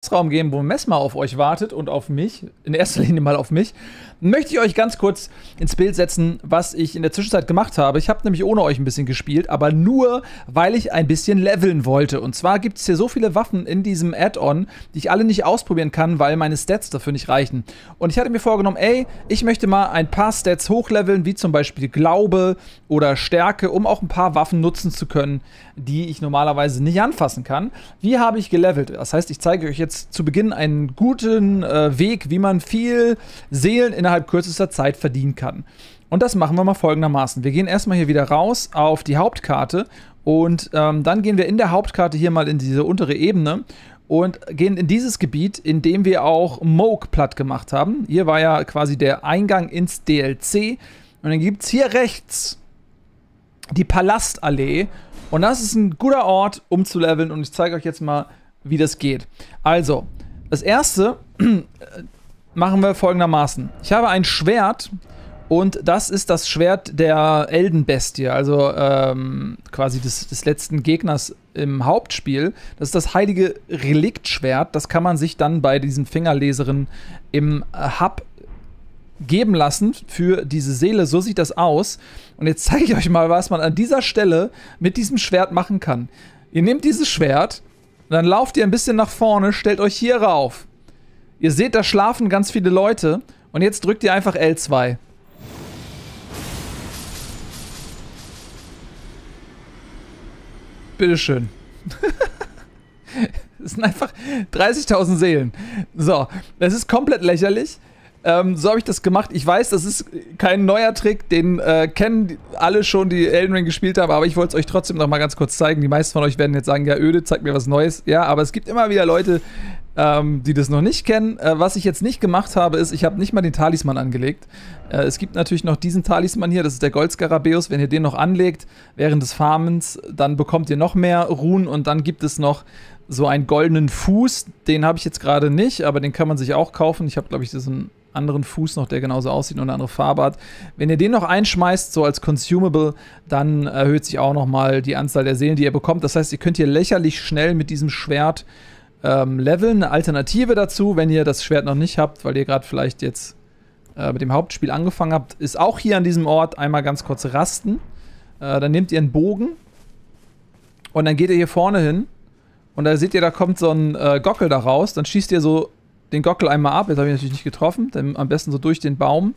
Bossraum gehen, wo Messmer auf euch wartet und auf mich, in erster Linie mal auf mich, möchte ich euch ganz kurz ins Bild setzen, was ich in der Zwischenzeit gemacht habe. Ich habe nämlich ohne euch ein bisschen gespielt, aber nur, weil ich ein bisschen leveln wollte. Und zwar gibt es hier so viele Waffen in diesem Add-on, die ich alle nicht ausprobieren kann, weil meine Stats dafür nicht reichen. Und ich hatte mir vorgenommen, ey, ich möchte mal ein paar Stats hochleveln, wie zum Beispiel Glaube oder Stärke, um auch ein paar Waffen nutzen zu können, die ich normalerweise nicht anfassen kann. Wie habe ich gelevelt? Das heißt, ich zeige euch jetzt zu Beginn einen guten Weg, wie man viel Seelen innerhalb kürzester Zeit verdienen kann. Und das machen wir mal folgendermaßen. Wir gehen erstmal hier wieder raus auf die Hauptkarte und dann gehen wir in der Hauptkarte hier mal in diese untere Ebene und gehen in dieses Gebiet, in dem wir auch Moog platt gemacht haben. Hier war ja quasi der Eingang ins DLC. Und dann gibt es hier rechts die Palastallee. Und das ist ein guter Ort, um zu leveln. Und ich zeige euch jetzt mal, wie das geht. Also, das erste machen wir folgendermaßen. Ich habe ein Schwert. Und das ist das Schwert der Eldenbestie, also quasi des letzten Gegners im Hauptspiel. Das ist das heilige Reliktschwert. Das kann man sich dann bei diesen Fingerleserinnen im Hub geben lassen für diese Seele. So sieht das aus. Und jetzt zeige ich euch mal, was man an dieser Stelle mit diesem Schwert machen kann. Ihr nehmt dieses Schwert, dann lauft ihr ein bisschen nach vorne, stellt euch hier rauf. Ihr seht, da schlafen ganz viele Leute. Und jetzt drückt ihr einfach L2. Bitteschön. Das sind einfach 30.000 Seelen. So, das ist komplett lächerlich. So habe ich das gemacht. Ich weiß, das ist kein neuer Trick, den kennen alle schon, die Elden Ring gespielt haben, aber ich wollte es euch trotzdem noch mal ganz kurz zeigen. Die meisten von euch werden jetzt sagen, ja öde, zeig mir was Neues. Ja, aber es gibt immer wieder Leute, die das noch nicht kennen. Was ich jetzt nicht gemacht habe, ist, ich habe nicht mal den Talisman angelegt. Es gibt natürlich noch diesen Talisman hier, das ist der Goldskarabäus. Wenn ihr den noch anlegt während des Farmens, dann bekommt ihr noch mehr Runen und dann gibt es noch so einen goldenen Fuß. Den habe ich jetzt gerade nicht, aber den kann man sich auch kaufen. Ich habe, glaube ich, diesen anderen Fuß noch, der genauso aussieht und eine andere Farbe hat. Wenn ihr den noch einschmeißt, so als Consumable, dann erhöht sich auch noch mal die Anzahl der Seelen, die ihr bekommt. Das heißt, ihr könnt hier lächerlich schnell mit diesem Schwert leveln. Eine Alternative dazu, wenn ihr das Schwert noch nicht habt, weil ihr gerade vielleicht jetzt mit dem Hauptspiel angefangen habt, ist auch hier an diesem Ort einmal ganz kurz rasten. Dann nehmt ihr einen Bogen und dann geht ihr hier vorne hin und da seht ihr, da kommt so ein Gockel da raus. Dann schießt ihr so den Gockel einmal ab. Jetzt habe ich natürlich nicht getroffen. Dann am besten so durch den Baum.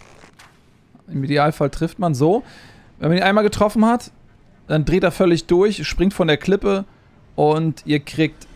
Im Idealfall trifft man so. Wenn man ihn einmal getroffen hat, dann dreht er völlig durch, springt von der Klippe und ihr kriegt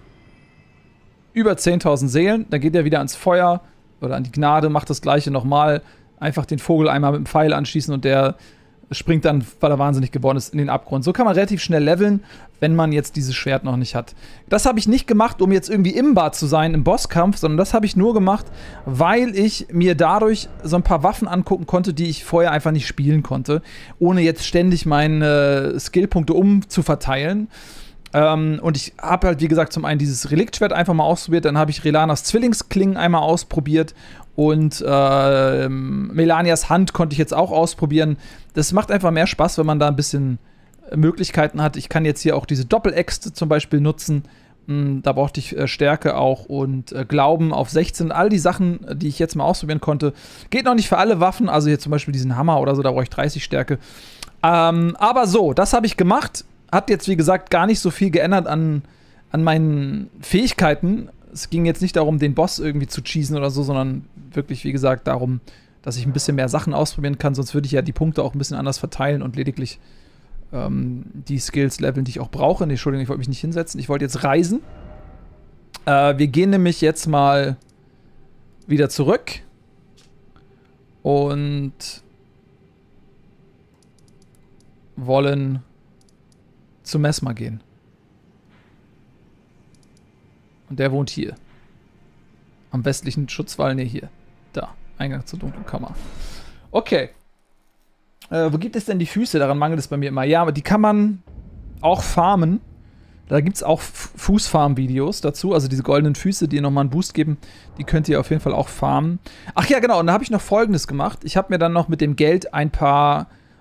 über 10.000 Seelen. Dann geht er wieder ans Feuer oder an die Gnade, macht das gleiche nochmal. Einfach den Vogel einmal mit dem Pfeil anschießen und der springt dann, weil er wahnsinnig geworden ist, in den Abgrund. So kann man relativ schnell leveln, wenn man jetzt dieses Schwert noch nicht hat. Das habe ich nicht gemacht, um jetzt irgendwie imbar zu sein im Bosskampf, sondern das habe ich nur gemacht, weil ich mir dadurch so ein paar Waffen angucken konnte, die ich vorher einfach nicht spielen konnte, ohne jetzt ständig meine Skillpunkte umzuverteilen. Und ich habe halt, wie gesagt, zum einen dieses Reliktschwert einfach mal ausprobiert, dann habe ich Relanas Zwillingsklingen einmal ausprobiert und Melanias Hand konnte ich jetzt auch ausprobieren. Das macht einfach mehr Spaß, wenn man da ein bisschen Möglichkeiten hat. Ich kann jetzt hier auch diese Doppeläxte zum Beispiel nutzen. Da brauchte ich Stärke auch und Glauben auf 16. All die Sachen, die ich jetzt mal ausprobieren konnte. Geht noch nicht für alle Waffen, also hier zum Beispiel diesen Hammer oder so, da brauche ich 30 Stärke. Aber so, das habe ich gemacht. Hat jetzt, wie gesagt, gar nicht so viel geändert an meinen Fähigkeiten. Es ging jetzt nicht darum, den Boss irgendwie zu cheesen oder so, sondern wirklich, wie gesagt, darum, dass ich ein bisschen mehr Sachen ausprobieren kann. Sonst würde ich ja die Punkte auch ein bisschen anders verteilen und lediglich die Skills leveln, die ich auch brauche. Nee, Entschuldigung, ich wollte mich nicht hinsetzen. Ich wollte jetzt reisen. Wir gehen nämlich jetzt mal wieder zurück. Und wollen zu Messmer gehen. Und der wohnt hier. Am westlichen Schutzwall, ne, hier. Da. Eingang zur dunklen Kammer. Okay. Wo gibt es denn die Füße? Daran mangelt es bei mir immer. Ja, aber die kann man auch farmen. Da gibt es auch Fußfarm-Videos dazu. Also diese goldenen Füße, die nochmal einen Boost geben, die könnt ihr auf jeden Fall auch farmen. Ach ja, genau. Und da habe ich noch Folgendes gemacht. Ich habe mir dann noch mit dem Geld ein paar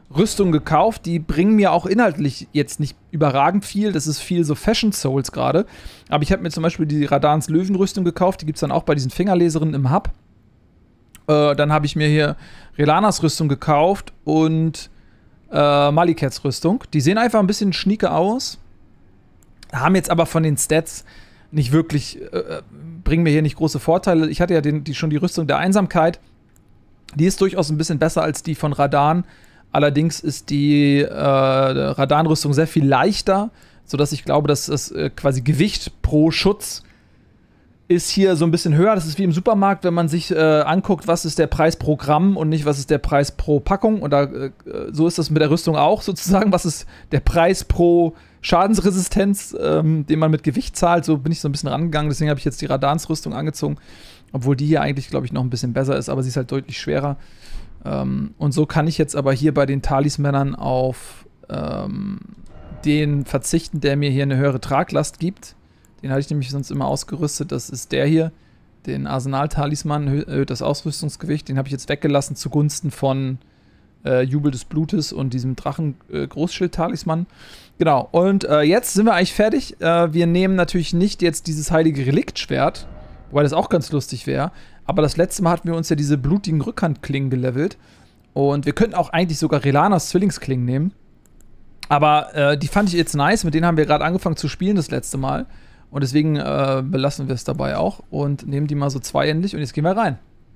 Rüstungen gekauft, die bringen mir auch inhaltlich jetzt nicht überragend viel. Das ist viel so Fashion Souls gerade. Aber ich habe mir zum Beispiel die Radans Löwenrüstung gekauft. Die gibt es dann auch bei diesen Fingerleserinnen im Hub. Dann habe ich mir hier Relanas Rüstung gekauft und Malikets Rüstung. Die sehen einfach ein bisschen schnieke aus. Haben jetzt aber von den Stats nicht wirklich, bringen mir hier nicht große Vorteile. Ich hatte ja schon die Rüstung der Einsamkeit. Die ist durchaus ein bisschen besser als die von Radan. Allerdings ist die Radan-Rüstung sehr viel leichter, sodass ich glaube, dass das quasi Gewicht pro Schutz ist hier so ein bisschen höher. Das ist wie im Supermarkt, wenn man sich anguckt, was ist der Preis pro Gramm und nicht, was ist der Preis pro Packung. Und so ist das mit der Rüstung auch sozusagen. Was ist der Preis pro Schadensresistenz, den man mit Gewicht zahlt? So bin ich so ein bisschen rangegangen. Deswegen habe ich jetzt die Radans-Rüstung angezogen. Obwohl die hier eigentlich, glaube ich, noch ein bisschen besser ist. Aber sie ist halt deutlich schwerer. Und so kann ich jetzt aber hier bei den Talismännern auf den verzichten, der mir hier eine höhere Traglast gibt. Den hatte ich nämlich sonst immer ausgerüstet. Das ist der hier, den Arsenal-Talisman, erhöht das Ausrüstungsgewicht. Den habe ich jetzt weggelassen zugunsten von Jubel des Blutes und diesem Drachen-Großschild-Talisman. Genau, und jetzt sind wir eigentlich fertig. Wir nehmen natürlich nicht jetzt dieses heilige Reliktschwert, wobei das auch ganz lustig wäre. Aber das letzte Mal hatten wir uns ja diese blutigen Rückhandklingen gelevelt. Und wir könnten auch eigentlich sogar Relanas Zwillingsklingen nehmen. Aber die fand ich jetzt nice. Mit denen haben wir gerade angefangen zu spielen das letzte Mal. Und deswegen belassen wir es dabei auch und nehmen die mal so zweiendlich. Und jetzt gehen wir rein.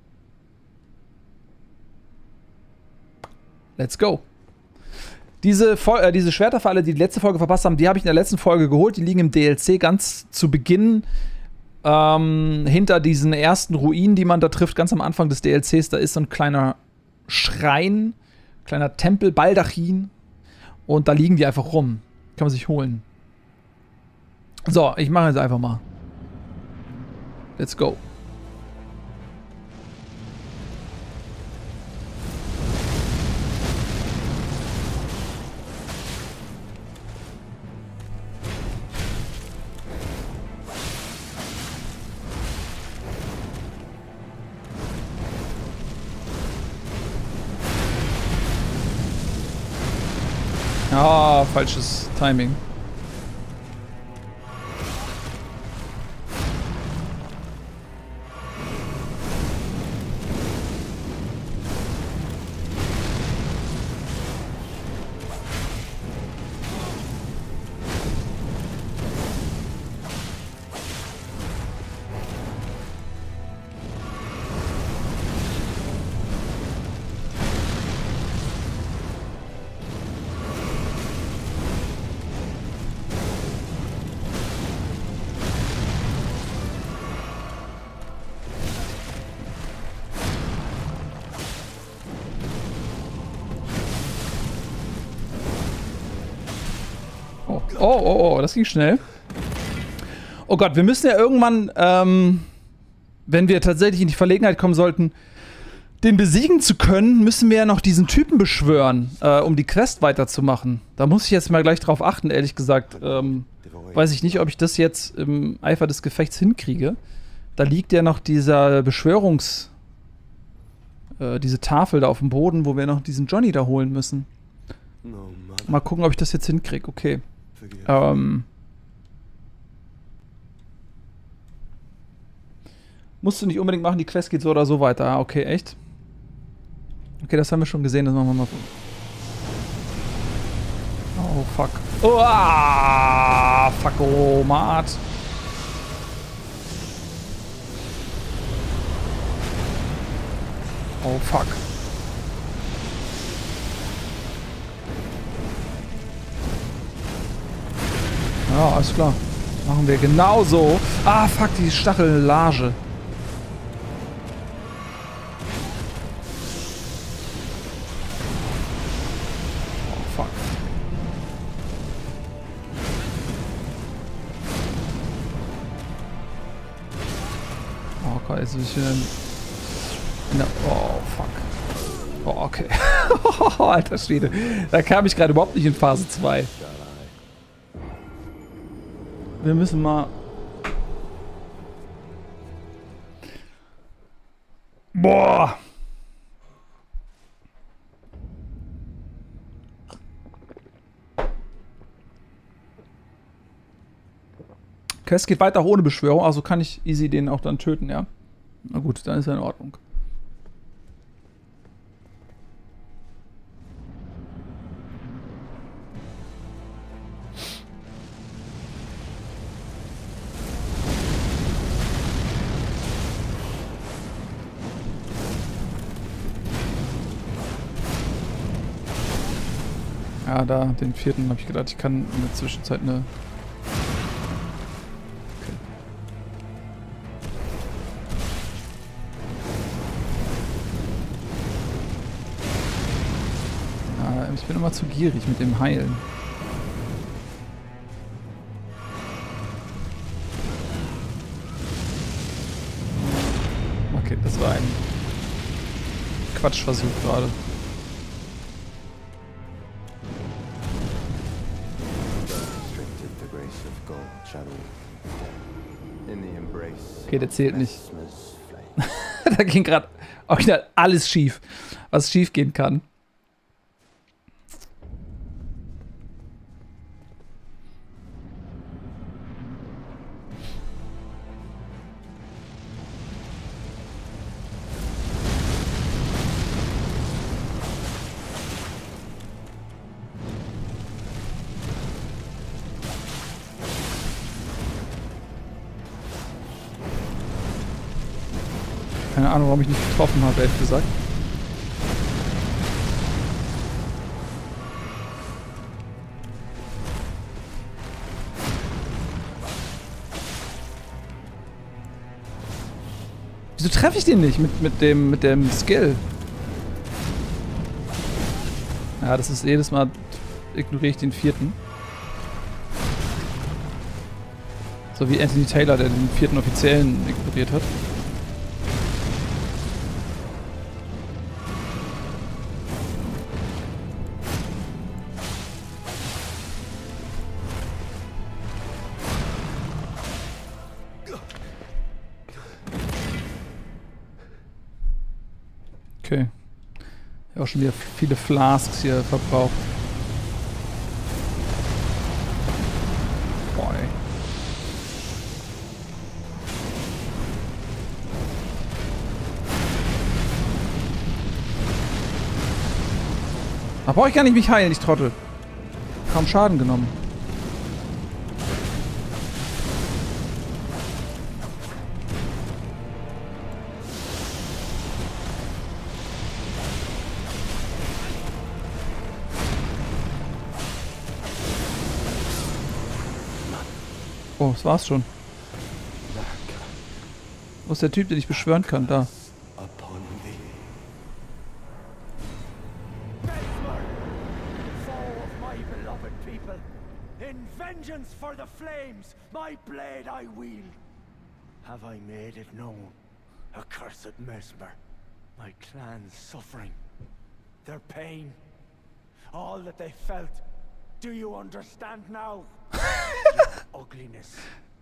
Let's go. Diese Schwerter für alle, die letzte Folge verpasst haben, die habe ich in der letzten Folge geholt. Die liegen im DLC ganz zu Beginn hinter diesen ersten Ruinen, die man da trifft, ganz am Anfang des DLCs. Da ist so ein kleiner Schrein, kleiner Tempel, Baldachin. Und da liegen die einfach rum. Kann man sich holen. So, ich mache jetzt einfach mal. Let's go. Ah, falsches Timing. Oh, das ging schnell. Oh Gott, wir müssen ja irgendwann, wenn wir tatsächlich in die Verlegenheit kommen sollten, den besiegen zu können, müssen wir ja noch diesen Typen beschwören, um die Quest weiterzumachen. Da muss ich jetzt mal gleich drauf achten, ehrlich gesagt. Weiß ich nicht, ob ich das jetzt im Eifer des Gefechts hinkriege. Da liegt ja noch dieser diese Tafel da auf dem Boden, wo wir noch diesen Johnny da holen müssen. Mal gucken, ob ich das jetzt hinkriege. Okay. Musst du nicht unbedingt machen, die Quest geht so oder so weiter. Ah, okay, echt? Okay, das haben wir schon gesehen, das machen wir mal. Oh, fuck. Oh, fuck, oh, Mart. Oh, fuck. Ja, alles klar. Machen wir genauso. Ah, fuck, die Stachellage. Oh, fuck. Oh Gott, jetzt ist hier oh, fuck. Oh, okay. Alter Schwede. Da kam ich gerade überhaupt nicht in Phase 2. Wir müssen mal... Boah! Quest geht weiter ohne Beschwörung, also kann ich easy den auch dann töten, ja. Na gut, dann ist er in Ordnung. Ja, da, den vierten habe ich gedacht, ich kann in der Zwischenzeit eine... Okay. Ja, ich bin immer zu gierig mit dem Heilen. Okay, das war ein Quatschversuch gerade. Okay, der zählt nicht. Da ging gerade original alles schief, was schief gehen kann. Keine Ahnung, warum ich nicht getroffen habe, ehrlich gesagt. Wieso treffe ich den nicht mit dem Skill? Ja, das ist jedes Mal, ignoriere ich den vierten. So wie Anthony Taylor, der den vierten Offiziellen ignoriert hat. Okay. Ja, auch schon wieder viele Flasks hier verbraucht. Boah, ey. Da brauche ich gar nicht mich heilen, ich Trottel. Kaum Schaden genommen. Oh, das war's schon. Wo ist der Typ, den ich beschwören kann? Da. In vengeance for the flames, my blade I wield. Have I made it known, accursed Mesmer? My clan's suffering, their pain, all that they felt. Do you understand now? Your ugliness.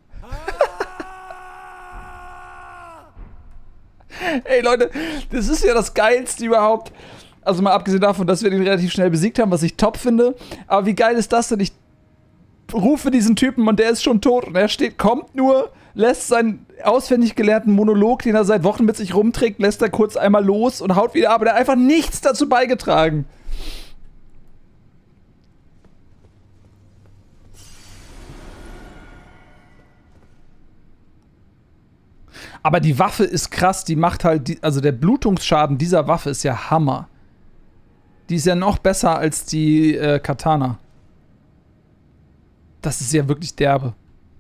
Ey Leute, das ist ja das Geilste überhaupt. Also mal abgesehen davon, dass wir den relativ schnell besiegt haben, was ich top finde. Aber wie geil ist das denn? Ich rufe diesen Typen und der ist schon tot. Und er steht, kommt nur, lässt seinen auswendig gelernten Monolog, den er seit Wochen mit sich rumträgt, lässt er kurz einmal los und haut wieder ab. Und er hat einfach nichts dazu beigetragen. Aber die Waffe ist krass, die macht halt, also der Blutungsschaden dieser Waffe ist ja Hammer. Die ist ja noch besser als die Katana. Das ist ja wirklich derbe.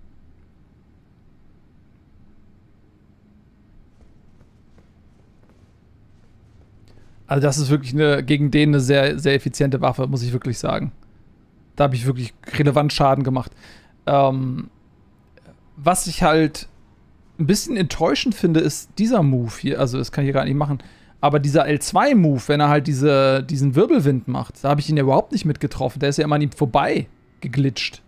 Also das ist wirklich gegen den eine sehr, sehr effiziente Waffe, muss ich wirklich sagen. Da habe ich wirklich relevant Schaden gemacht. Was ich halt ein bisschen enttäuschend finde, ist dieser Move hier. Also das kann ich hier gar nicht machen. Aber dieser L2-Move, wenn er halt diesen Wirbelwind macht, da habe ich ihn ja überhaupt nicht mitgetroffen. Der ist ja immer an ihm vorbei geglitscht.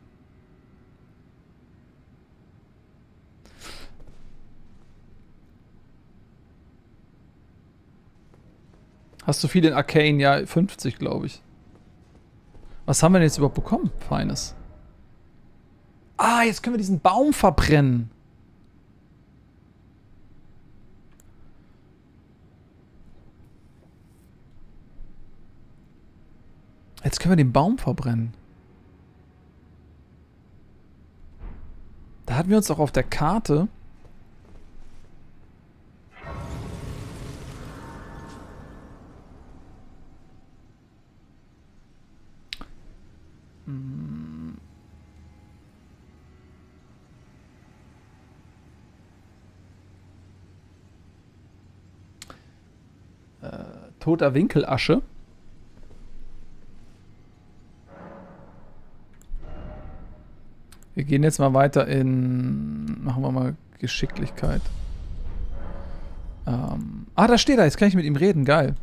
Hast du viel in Arcane? Ja, 50, glaube ich. Was haben wir denn jetzt überhaupt bekommen? Feines. Ah, jetzt können wir diesen Baum verbrennen. Jetzt können wir den Baum verbrennen. Da hatten wir uns doch auf der Karte... Toter Winkelasche. Wir gehen jetzt mal weiter in... Machen wir mal Geschicklichkeit. Da steht er. Jetzt kann ich mit ihm reden. Geil.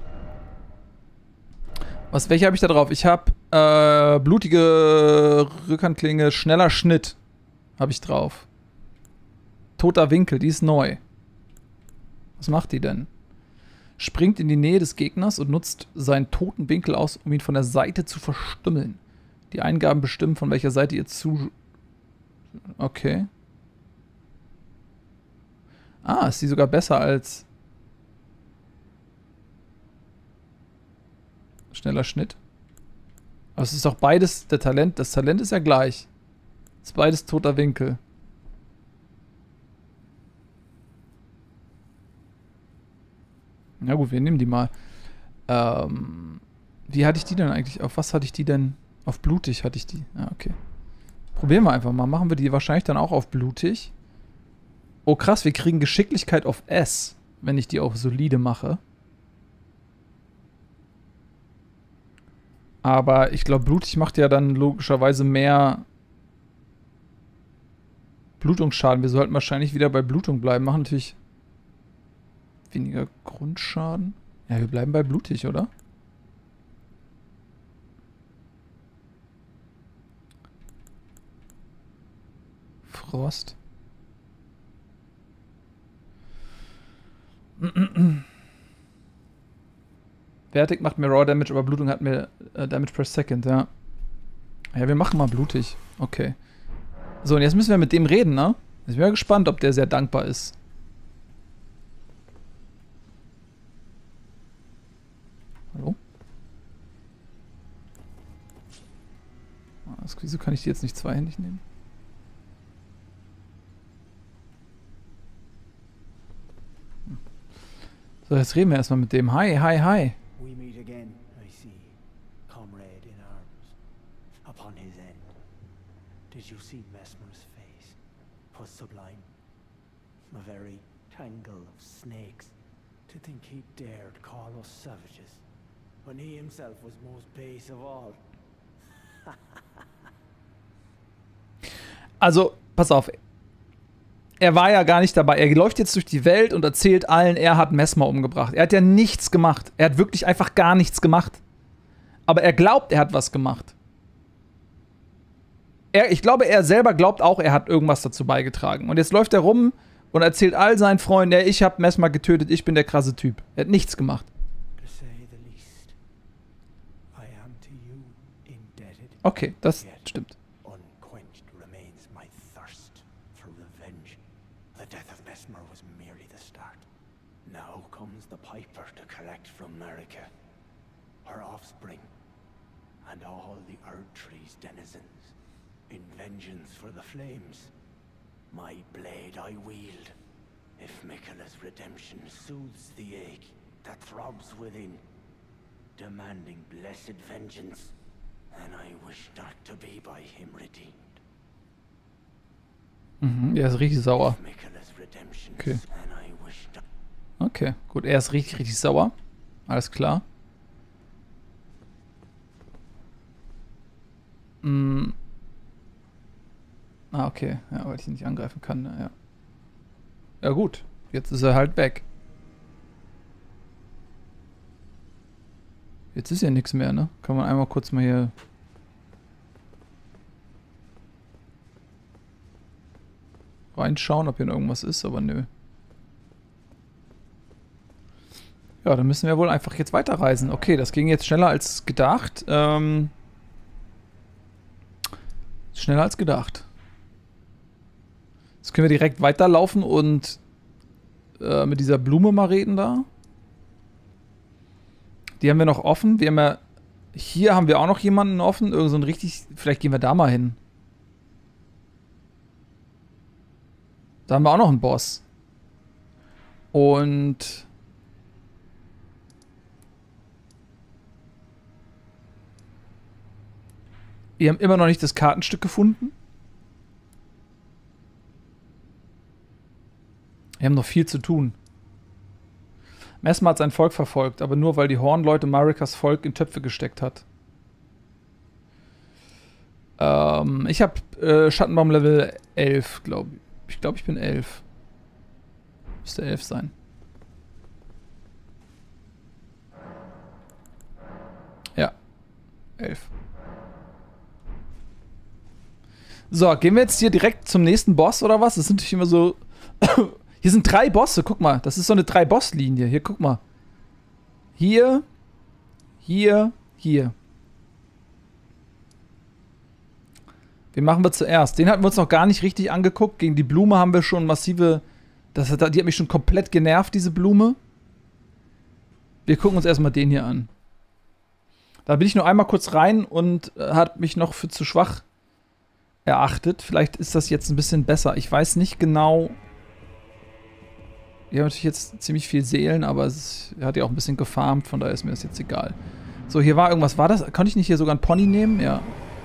Welche habe ich da drauf? Ich habe blutige Rückhandklinge, schneller Schnitt. Habe ich drauf. Toter Winkel, die ist neu. Was macht die denn? Springt in die Nähe des Gegners und nutzt seinen toten Winkel aus, um ihn von der Seite zu verstümmeln. Die Eingaben bestimmen, von welcher Seite ihr zu... Okay. Ah, ist die sogar besser als... Schneller Schnitt. Aber es ist doch beides der Talent. Das Talent ist ja gleich. Es ist beides toter Winkel. Na gut, wir nehmen die mal. Wie hatte ich die denn eigentlich? Auf was hatte ich die denn? Auf blutig hatte ich die. Ja, okay. Probieren wir einfach mal. Machen wir die wahrscheinlich dann auch auf blutig. Oh krass, wir kriegen Geschicklichkeit auf S, wenn ich die auf solide mache. Aber ich glaube, blutig macht ja dann logischerweise mehr Blutungsschaden. Wir sollten wahrscheinlich wieder bei Blutung bleiben. Machen natürlich weniger Grundschaden. Ja, wir bleiben bei blutig, oder? Frost. Fertig macht mir Raw Damage, aber Blutung hat mir Damage per Second, ja. Ja, wir machen mal blutig. Okay. So, und jetzt müssen wir mit dem reden, ne? Ich bin ja gespannt, ob der sehr dankbar ist. Hallo? Wieso kann ich die jetzt nicht zweihändig nehmen? So, jetzt reden wir erstmal mit dem. Hi, hi, hi. We meet again, I see. Comrade in arms. Upon his end. Did you see Mesmer's face? 'Twas sublime. A very tangle of snakes. To think he dared call us savages, when he himself was most base of all. Also, pass auf. Er war ja gar nicht dabei. Er läuft jetzt durch die Welt und erzählt allen, er hat Messmer umgebracht. Er hat ja nichts gemacht. Er hat wirklich einfach gar nichts gemacht. Aber er glaubt, er hat was gemacht. Ich glaube, er selber glaubt auch, er hat irgendwas dazu beigetragen. Und jetzt läuft er rum und erzählt all seinen Freunden, ja, ich habe Messmer getötet, ich bin der krasse Typ. Er hat nichts gemacht. Okay, das stimmt. Her offspring, and all the Erdtree's denizens, in vengeance for the flames, my blade I wield. If Miquella's redemption soothes the ache that throbs within, demanding blessed vengeance, then I wish not to be by him redeemed. Mhm, er ist richtig sauer. Okay. Okay, gut, er ist richtig, richtig sauer. Alles klar. Ah, okay. Ja, weil ich ihn nicht angreifen kann. Ja. Ja gut, jetzt ist er halt weg. Jetzt ist ja nichts mehr, ne? Kann man einmal kurz mal hier... reinschauen, ob hier noch irgendwas ist, aber nö. Ja, dann müssen wir wohl einfach jetzt weiterreisen. Okay, das ging jetzt schneller als gedacht. Schneller als gedacht. Jetzt können wir direkt weiterlaufen und mit dieser Blume mal reden da. Die haben wir noch offen. Wir haben ja, hier haben wir auch noch jemanden offen. Irgend so ein richtig, vielleicht gehen wir da mal hin. Da haben wir auch noch einen Boss. Und wir haben immer noch nicht das Kartenstück gefunden. Wir haben noch viel zu tun. Messmer hat sein Volk verfolgt, aber nur weil die Hornleute Marikas Volk in Töpfe gesteckt hat. Ich habe Schattenbaum Level 11, glaube ich. Ich glaube, ich bin 11. Müsste 11 sein. Ja. 11. So, gehen wir jetzt hier direkt zum nächsten Boss oder was? Das sind natürlich immer so... Hier sind 3 Bosse, guck mal. Das ist so eine 3-Boss-Linie. Hier, guck mal. Hier, hier, hier. Wen machen wir zuerst? Den hatten wir uns noch gar nicht richtig angeguckt. Gegen die Blume haben wir schon massive... die hat mich schon komplett genervt, diese Blume. Wir gucken uns erstmal den hier an. Da bin ich nur einmal kurz rein und hat mich noch für zu schwach erachtet. Vielleicht ist das jetzt ein bisschen besser. Ich weiß nicht genau... Wir haben natürlich jetzt ziemlich viel Seelen, aber er hat ja auch ein bisschen gefarmt, von daher ist mir das jetzt egal. So, hier war irgendwas. War das? Konnte ich nicht hier sogar einen Pony nehmen? Ja.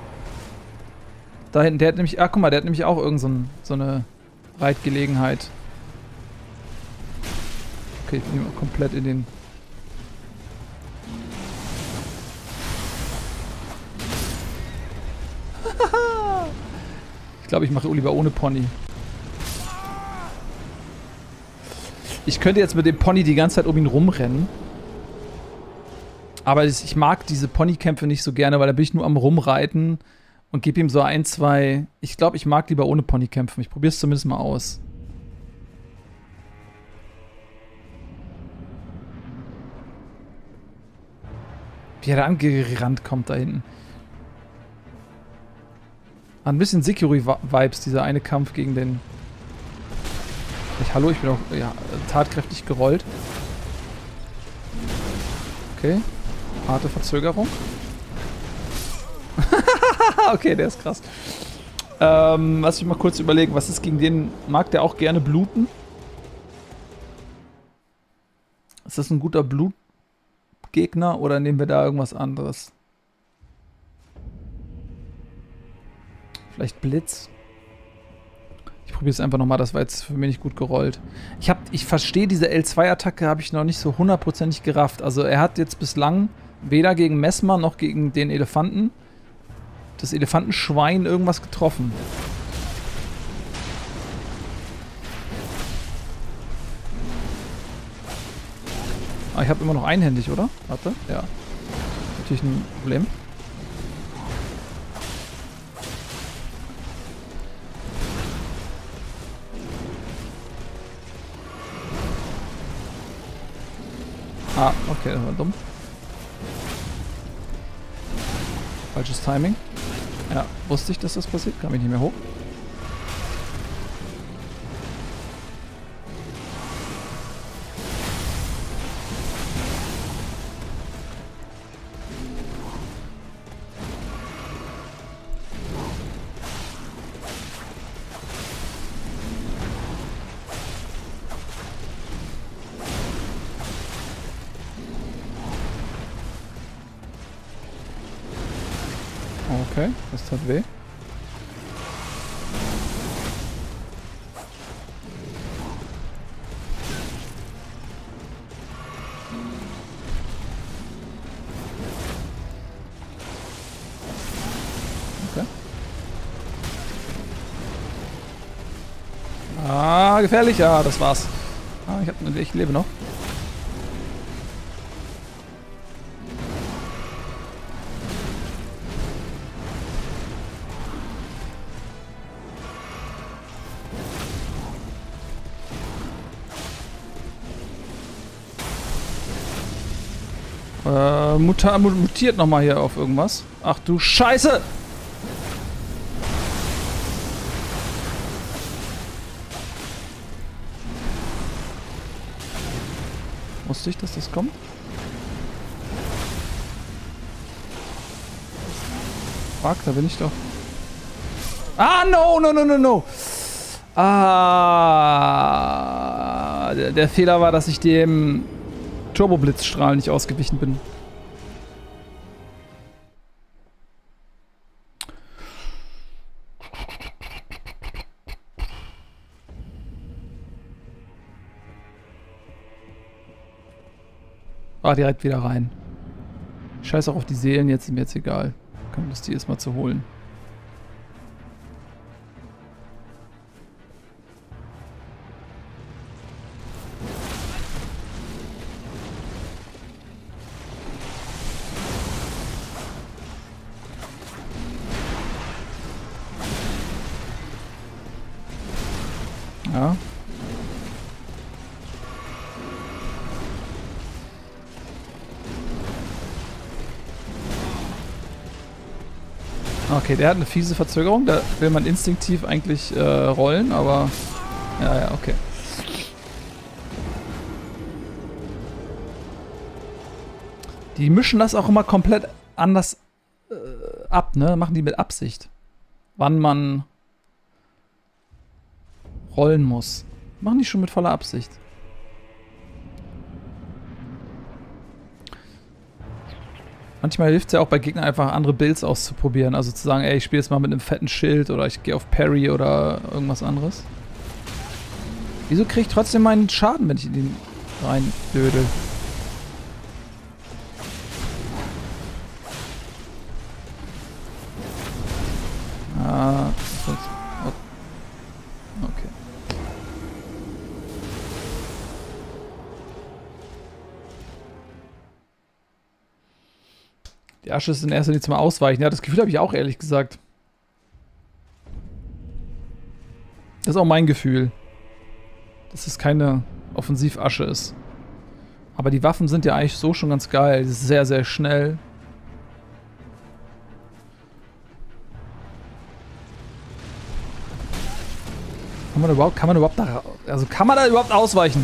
Da hinten, der hat nämlich... Ah, guck mal, der hat nämlich auch so eine Reitgelegenheit. Okay, ich bin hier komplett in den... Ich glaube, ich mache lieber ohne Pony. Ich könnte jetzt mit dem Pony die ganze Zeit um ihn rumrennen. Aber ich mag diese Ponykämpfe nicht so gerne, weil da bin ich nur am Rumreiten und gebe ihm so 1, 2... Ich glaube, ich mag lieber ohne Pony kämpfen. Ich probiere es zumindest mal aus. Wie er da angerannt kommt da hinten. Ein bisschen Sekiro-Vibes, dieser eine Kampf gegen den... Hallo, ich bin auch ja, tatkräftig gerollt. Okay. Harte Verzögerung. Okay, der ist krass. Lass mich mal kurz überlegen, was ist gegen den... Mag der auch gerne bluten? Ist das ein guter Blutgegner oder nehmen wir da irgendwas anderes? Vielleicht Blitz? Ich probiere es einfach nochmal, das war jetzt für mich nicht gut gerollt. Ich verstehe diese L2-Attacke, habe ich noch nicht so hundertprozentig gerafft. Also er hat jetzt bislang weder gegen Messmer noch gegen den Elefanten, das Elefantenschwein, irgendwas getroffen. Ah, ich habe immer noch einhändig, oder? Warte, ja. Natürlich ein Problem. Ah, okay, das war dumm. Falsches Timing. Ja, wusste ich, dass das passiert. Kam ich nicht mehr hoch. Okay, das tat weh. Okay. Ah, gefährlich. Ja, das war's. Ah, ich lebe noch. Mutiert nochmal hier auf irgendwas. Ach du Scheiße! Wusste ich, dass das kommt? Fuck, da bin ich doch. Ah, no, no, no, no, no. Ah, der Fehler war, dass ich dem Turboblitzstrahl nicht ausgewichen bin. Ah, direkt wieder rein. Scheiß auch auf die Seelen, jetzt ist mir jetzt egal. Komm, das Tier ist mal zu holen. Ja. Okay, der hat eine fiese Verzögerung. Da will man instinktiv eigentlich rollen, aber... Ja, ja, okay. Die mischen das auch immer komplett anders ab, ne? Machen die mit Absicht. Wann man rollen muss. Machen die schon mit voller Absicht. Manchmal hilft es ja auch bei Gegnern einfach andere Builds auszuprobieren. Also zu sagen, ey, ich spiele jetzt mal mit einem fetten Schild oder ich gehe auf Parry oder irgendwas anderes. Wieso kriege ich trotzdem meinen Schaden, wenn ich in den rein dödel? Ah, okay. Die Asche ist in erster Linie zum Ausweichen. Ja, das Gefühl habe ich auch, ehrlich gesagt. Das ist auch mein Gefühl. Dass es keine Offensivasche ist. Aber die Waffen sind ja eigentlich so schon ganz geil. Das ist sehr, sehr schnell. Kann man da überhaupt ausweichen?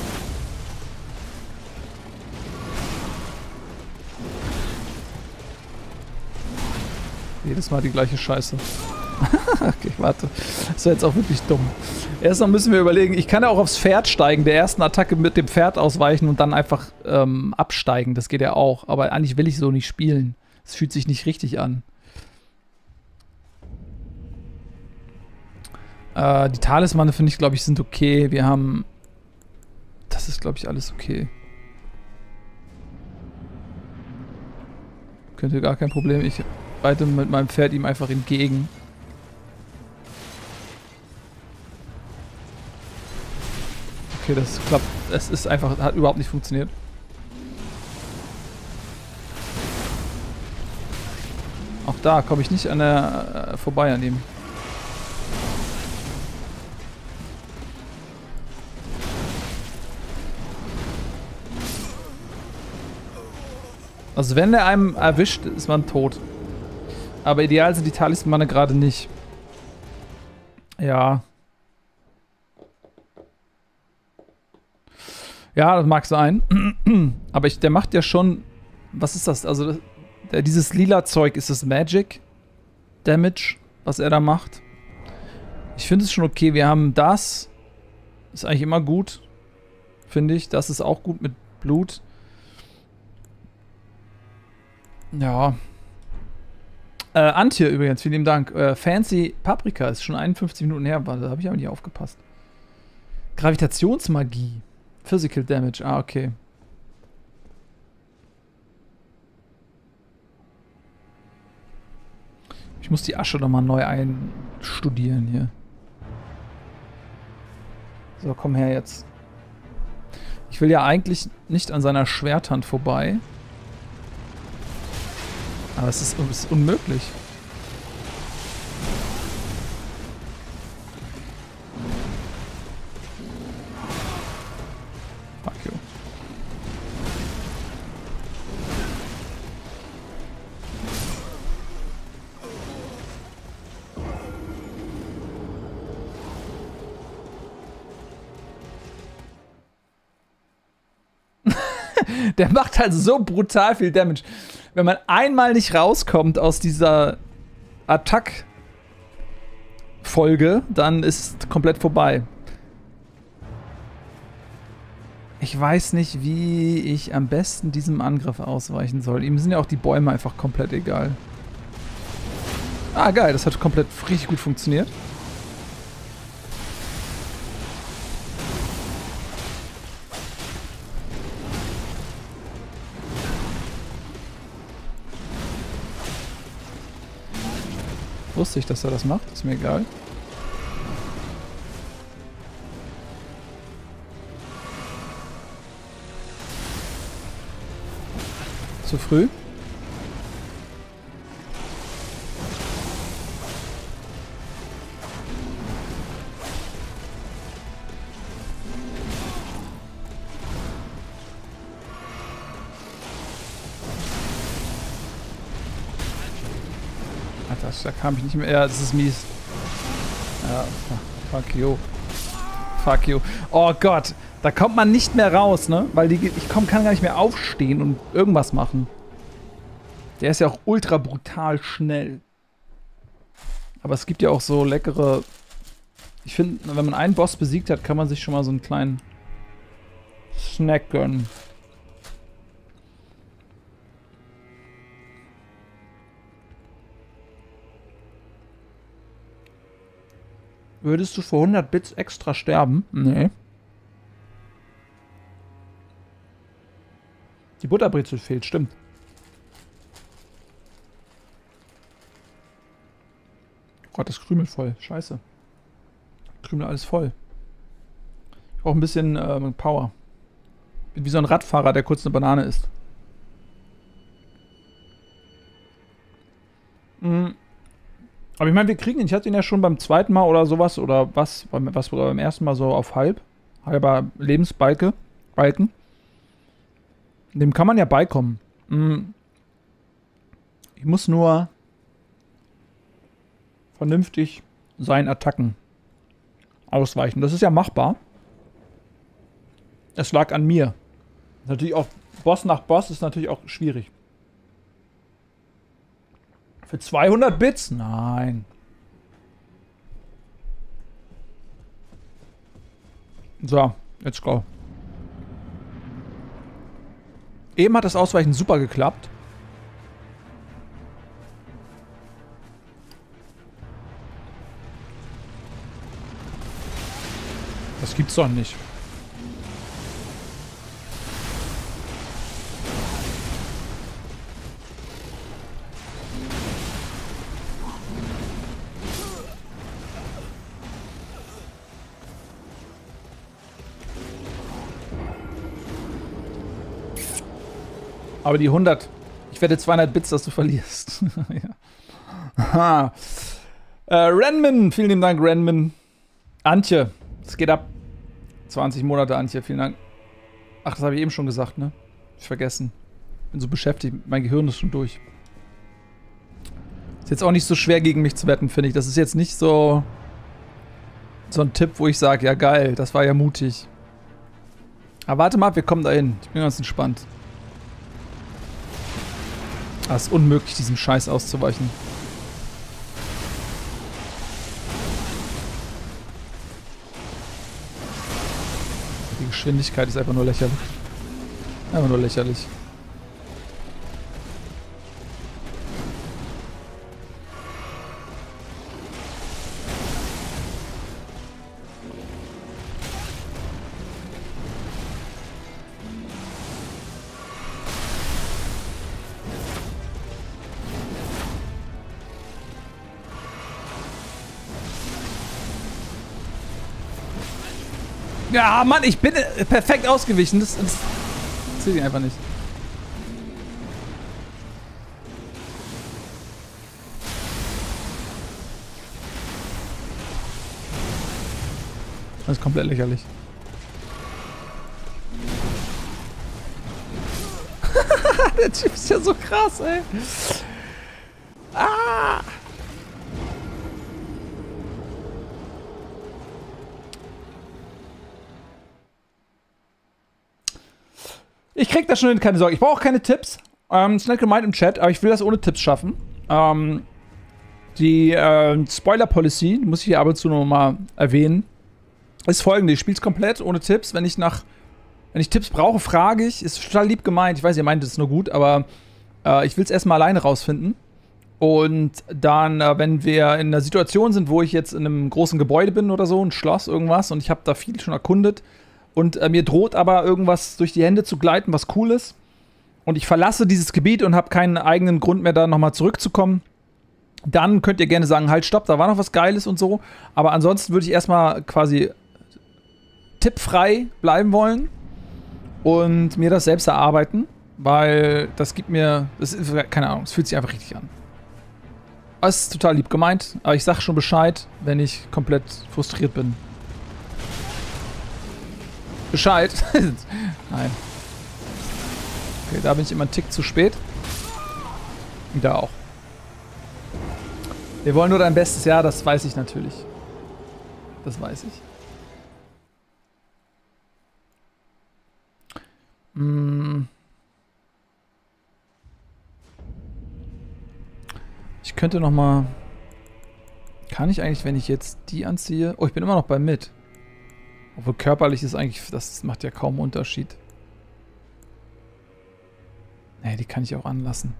Jedes Mal die gleiche Scheiße. Okay, warte. Das war jetzt auch wirklich dumm. Erstmal müssen wir überlegen, ich kann ja auch aufs Pferd steigen, der ersten Attacke mit dem Pferd ausweichen und dann einfach absteigen. Das geht ja auch. Aber eigentlich will ich so nicht spielen. Es fühlt sich nicht richtig an. Die Talismane finde ich, glaube ich, sind okay. Wir haben... Das ist, glaube ich, alles okay. Könnte gar kein Problem. Ich reite mit meinem Pferd ihm einfach entgegen. Okay, das klappt. Es ist einfach... Hat überhaupt nicht funktioniert. Auch da komme ich nicht an der... vorbei an ihm. Also wenn er einem erwischt, ist man tot. Aber ideal sind die Talismane gerade nicht. Ja. Ja, das mag sein. Aber der macht ja schon... Was ist das? Also dieses lila Zeug, ist das Magic Damage, was er da macht? Ich finde es schon okay. Wir haben das. Ist eigentlich immer gut. Finde ich. Das ist auch gut mit Blut. Ja. Antje übrigens, vielen lieben Dank. Fancy Paprika ist schon 51 Minuten her. Da habe ich aber nicht aufgepasst. Gravitationsmagie. Physical Damage. Ah, okay. Ich muss die Asche nochmal neu einstudieren hier. So, komm her jetzt. Ich will ja eigentlich nicht an seiner Schwerthand vorbei. Aber es ist unmöglich. Fuck you. Der macht halt so brutal viel Damage. Wenn man einmal nicht rauskommt aus dieser Attack-Folge, dann ist komplett vorbei. Ich weiß nicht, wie ich am besten diesem Angriff ausweichen soll. Ihm sind ja auch die Bäume einfach komplett egal. Ah, geil, das hat komplett richtig gut funktioniert. Wusste ich, dass er das macht, ist mir egal. Zu früh. Alter, da kam ich nicht mehr. Ja, das ist mies. Ja, fuck you. Fuck you. Oh Gott, da kommt man nicht mehr raus, ne? Weil kann gar nicht mehr aufstehen und irgendwas machen. Der ist ja auch ultra brutal schnell. Aber es gibt ja auch so leckere... Ich finde, wenn man einen Boss besiegt hat, kann man sich schon mal so einen kleinen Snack gönnen. Würdest du für 100 Bits extra sterben? Nee. Die Butterbrezel fehlt, stimmt. Gott, das Krümel voll. Scheiße. Krümel alles voll. Ich brauche ein bisschen Power. Bin wie so ein Radfahrer, der kurz eine Banane isst. Aber ich meine, wir kriegen ihn. Ich hatte ihn ja schon beim zweiten Mal oder sowas. Oder was beim ersten Mal so auf halber Lebensbalken. Dem kann man ja beikommen. Ich muss nur vernünftig seinen Attacken ausweichen. Das ist ja machbar. Es lag an mir. Natürlich auch Boss nach Boss ist natürlich auch schwierig. Für 200 Bits? Nein. So, let's go. Eben hat das Ausweichen super geklappt. Das gibt's doch nicht. Aber die 100, ich wette 200 Bits, dass du verlierst. Ja. Renman, vielen lieben Dank, Renman. Antje, es geht ab. 20 Monate, Antje, vielen Dank. Ach, das habe ich eben schon gesagt, ne? Ich vergessen. Bin so beschäftigt, mein Gehirn ist schon durch. Ist jetzt auch nicht so schwer gegen mich zu wetten, finde ich. Das ist jetzt nicht so ein Tipp, wo ich sage, ja geil, das war ja mutig. Aber warte mal, wir kommen dahin. Ich bin ganz entspannt. Es ist unmöglich, diesem Scheiß auszuweichen. Die Geschwindigkeit ist einfach nur lächerlich. Einfach nur lächerlich. Ja, Mann, ich bin perfekt ausgewichen. Das zählt ich einfach nicht. Das ist komplett lächerlich. Der Typ ist ja so krass, ey. Ah! Ich krieg das schon hin, keine Sorge. Ich brauche auch keine Tipps. Ist nett gemeint im Chat, aber ich will das ohne Tipps schaffen. Die Spoiler-Policy, muss ich hier ab und zu noch mal erwähnen, ist folgende. Ich spiele es komplett ohne Tipps. Wenn ich Tipps brauche, frage ich. Ist total lieb gemeint. Ich weiß, ihr meint es nur gut, aber ich will es erstmal alleine rausfinden. Und dann, wenn wir in einer Situation sind, wo ich jetzt in einem großen Gebäude bin oder so, ein Schloss, irgendwas, und ich habe da viel schon erkundet und mir droht aber irgendwas durch die Hände zu gleiten, was cool ist, und ich verlasse dieses Gebiet und habe keinen eigenen Grund mehr, da nochmal zurückzukommen, dann könnt ihr gerne sagen, halt, stopp, da war noch was Geiles und so. Aber ansonsten würde ich erstmal quasi tippfrei bleiben wollen und mir das selbst erarbeiten, weil das gibt mir, keine Ahnung, es fühlt sich einfach richtig an. Es ist total lieb gemeint, aber ich sag schon Bescheid, wenn ich komplett frustriert bin. Bescheid? Nein. Okay, da bin ich immer einen Tick zu spät. Da auch. Wir wollen nur dein Bestes, ja, das weiß ich natürlich. Das weiß ich. Ich könnte noch mal... Kann ich eigentlich, wenn ich jetzt die anziehe... Oh, ich bin immer noch bei mit. Obwohl körperlich ist eigentlich... Das macht ja kaum Unterschied. Nee, die kann ich auch anlassen.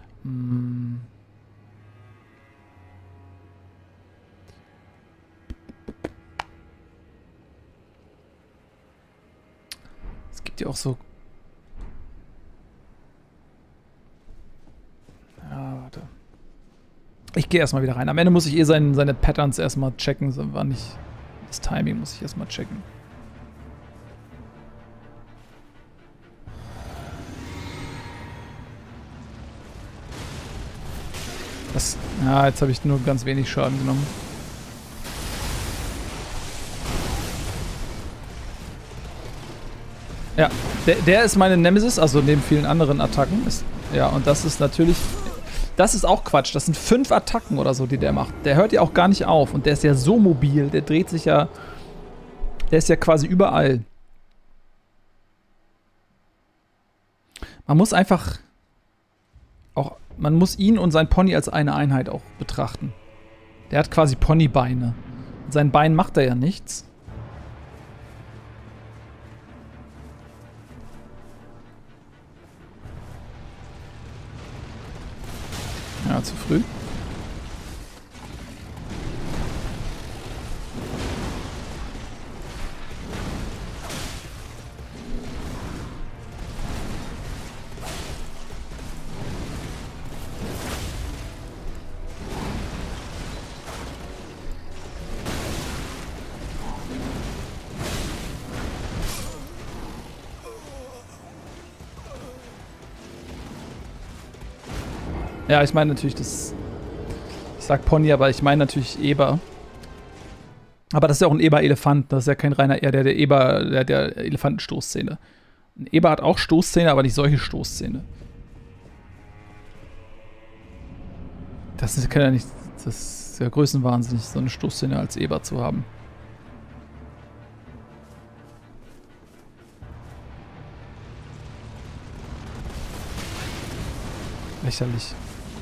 Es gibt ja auch so... Ja, warte. Ich gehe erstmal wieder rein. Am Ende muss ich seine Patterns erstmal checken. So war nicht... Das Timing muss ich erstmal checken. Das... Ja, jetzt habe ich nur ganz wenig Schaden genommen. Ja, der ist meine Nemesis, also neben vielen anderen Attacken. Ja, und das ist natürlich... Das ist auch Quatsch. Das sind 5 Attacken oder so, die der macht. Der hört ja auch gar nicht auf. Und der ist ja so mobil. Der dreht sich ja... Der ist ja quasi überall. Man muss einfach... Auch... Man muss ihn und sein Pony als eine Einheit auch betrachten. Der hat quasi Ponybeine. Mit seinen Beinen macht er ja nichts. Ja, zu früh. Ja, ich meine natürlich das... Ich sag Pony, aber ich meine natürlich Eber. Aber das ist ja auch ein Eber-Elefant. Das ist ja kein reiner der Eber, der Elefantenstoßzähne. Ein Eber hat auch Stoßzähne, aber nicht solche Stoßzähne. Das ist, kann ja nicht... Das ist ja größenwahnsinnig, so eine Stoßzähne als Eber zu haben. Lächerlich.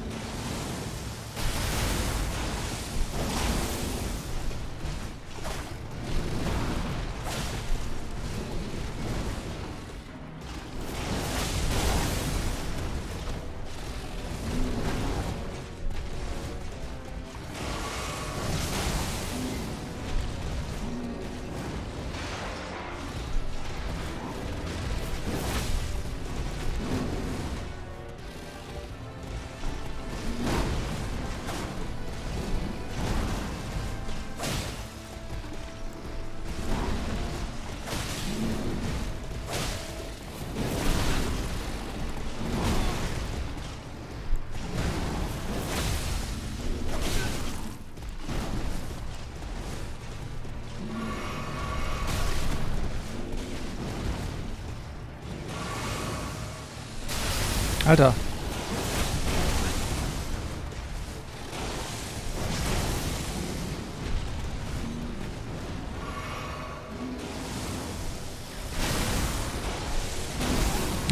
Alter.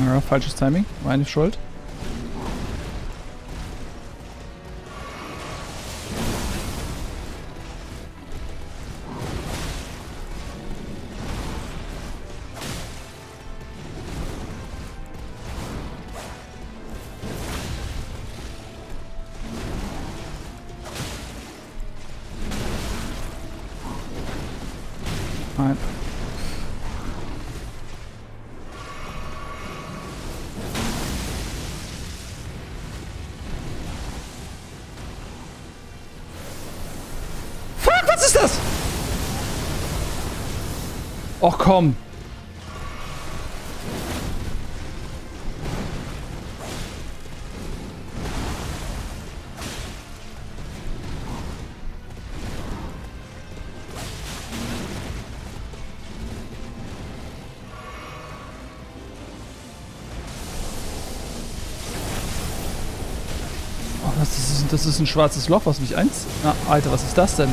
Ja, falsches Timing. Meine Schuld. Nein. Fuck, was ist das? Och komm. Das ist ein schwarzes Loch, was mich eins... Na, Alter, was ist das denn?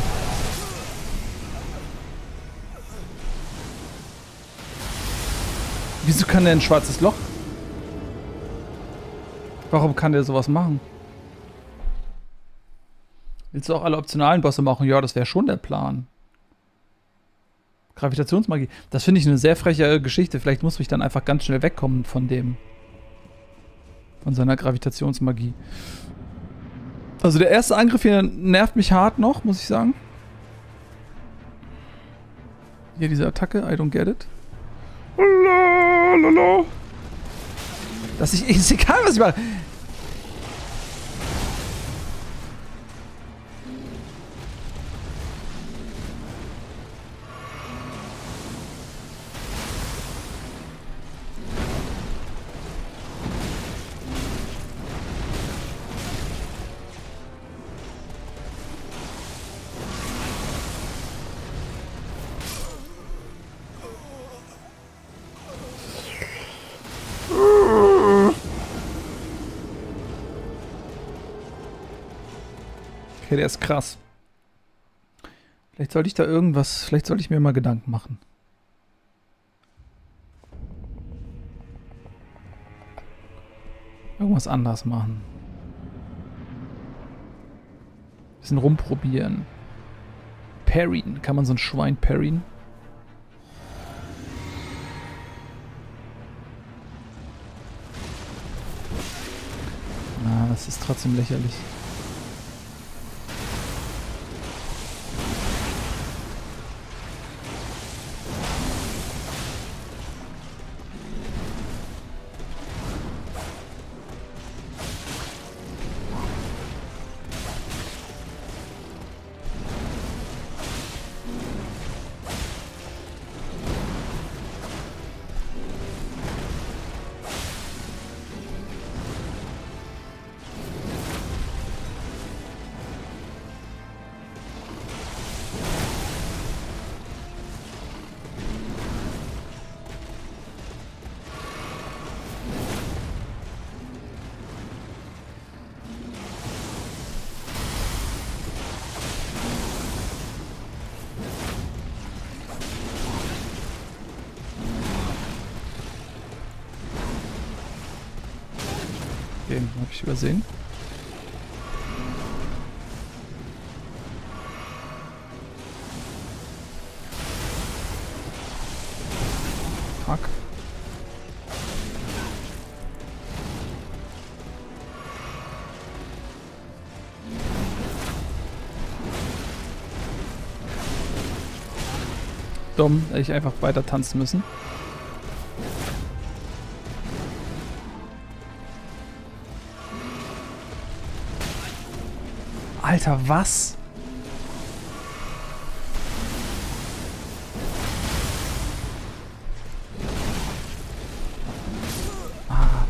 Wieso kann der ein schwarzes Loch? Warum kann der sowas machen? Willst du auch alle optionalen Bosse machen? Ja, das wäre schon der Plan. Gravitationsmagie. Das finde ich eine sehr freche Geschichte. Vielleicht muss ich dann einfach ganz schnell wegkommen von dem. Von seiner Gravitationsmagie. Also der erste Angriff hier nervt mich hart noch, muss ich sagen. Hier diese Attacke, I don't get it. Ist egal, was ich mache. Okay, der ist krass. Vielleicht sollte ich da irgendwas... Vielleicht sollte ich mir mal Gedanken machen. Irgendwas anders machen. Bisschen rumprobieren. Parryen. Kann man so ein Schwein parryen? Na, das ist trotzdem lächerlich. Den habe ich übersehen. Fuck. Dumm, hätte ich einfach weiter tanzen müssen. Alter, was? Ah.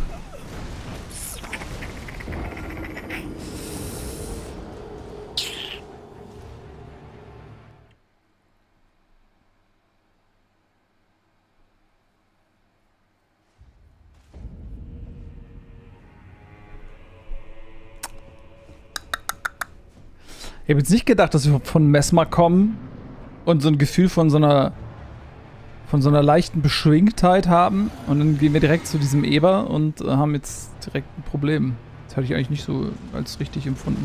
Ich habe jetzt nicht gedacht, dass wir von Messmer kommen und so ein Gefühl von so von so einer leichten Beschwingtheit haben. Und dann gehen wir direkt zu diesem Eber und haben jetzt direkt ein Problem. Das hatte ich eigentlich nicht so als richtig empfunden.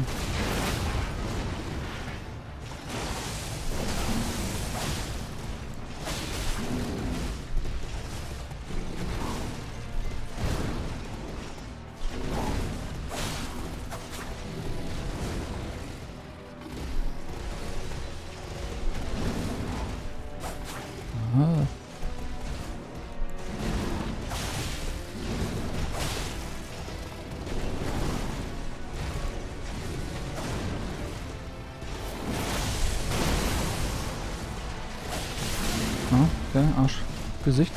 Okay, Arsch. Gesicht.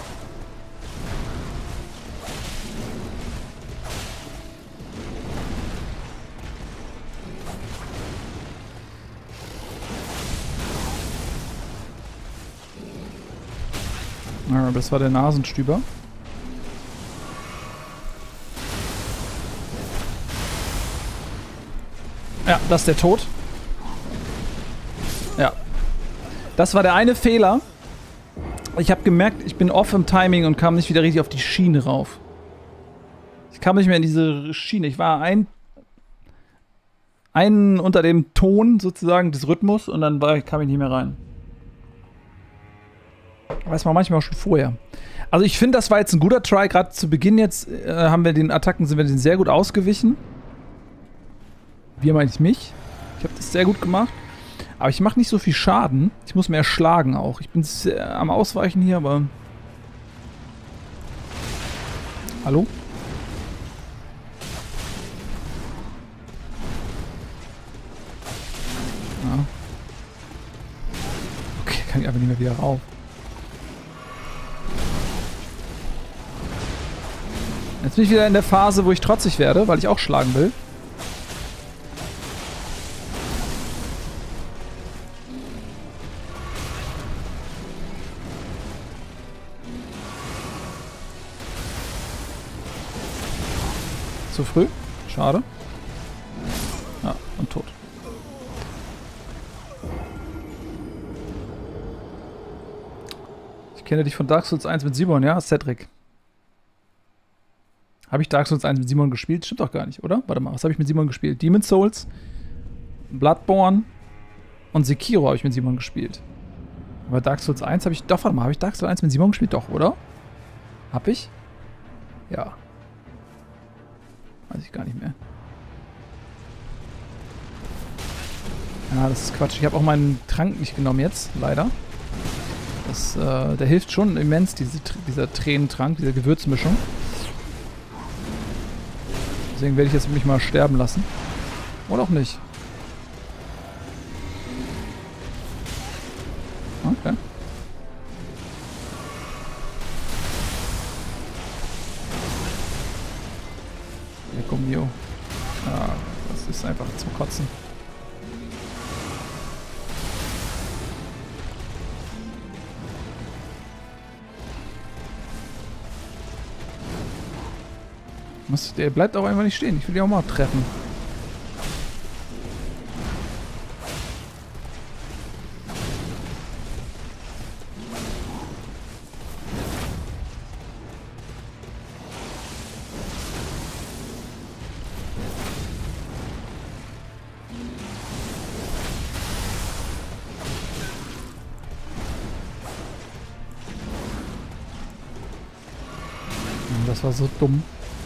Ah, das war der Nasenstüber. Ja, das ist der Tod. Ja. Das war der eine Fehler. Ich habe gemerkt, ich bin off im Timing und kam nicht wieder richtig auf die Schiene rauf. Ich kam nicht mehr in diese Schiene. Ich war einen unter dem Ton sozusagen des Rhythmus und dann kam ich nicht mehr rein. Weiß man manchmal auch schon vorher. Also ich finde, das war jetzt ein guter Try. Gerade zu Beginn jetzt sind wir den sehr gut ausgewichen. Wir meine ich mich. Ich habe das sehr gut gemacht. Aber ich mache nicht so viel Schaden. Ich muss mehr schlagen auch. Ich bin am Ausweichen hier, aber... Hallo? Ja. Okay, kann ich einfach nicht mehr wieder rauf. Jetzt bin ich wieder in der Phase, wo ich trotzig werde, weil ich auch schlagen will. Zu früh. Schade. Ja, und tot. Ich kenne dich von Dark Souls 1 mit Simon, ja? Cedric. Habe ich Dark Souls 1 mit Simon gespielt? Stimmt doch gar nicht, oder? Warte mal, was habe ich mit Simon gespielt? Demon's Souls, Bloodborne und Sekiro habe ich mit Simon gespielt. Aber Dark Souls 1 habe ich... Doch, warte mal, habe ich Dark Souls 1 mit Simon gespielt? Doch, oder? Hab ich? Ja. Weiß ich gar nicht mehr. Ja, das ist Quatsch. Ich habe auch meinen Trank nicht genommen jetzt, leider. Der hilft schon immens, dieser Tränentrank, diese Gewürzmischung. Deswegen werde ich jetzt mich mal sterben lassen. Oder auch nicht. Okay. Ja, komm, Jo. Ah, das ist einfach zum Kotzen. Der bleibt auch einfach nicht stehen. Ich will die auch mal treffen. Das war so dumm.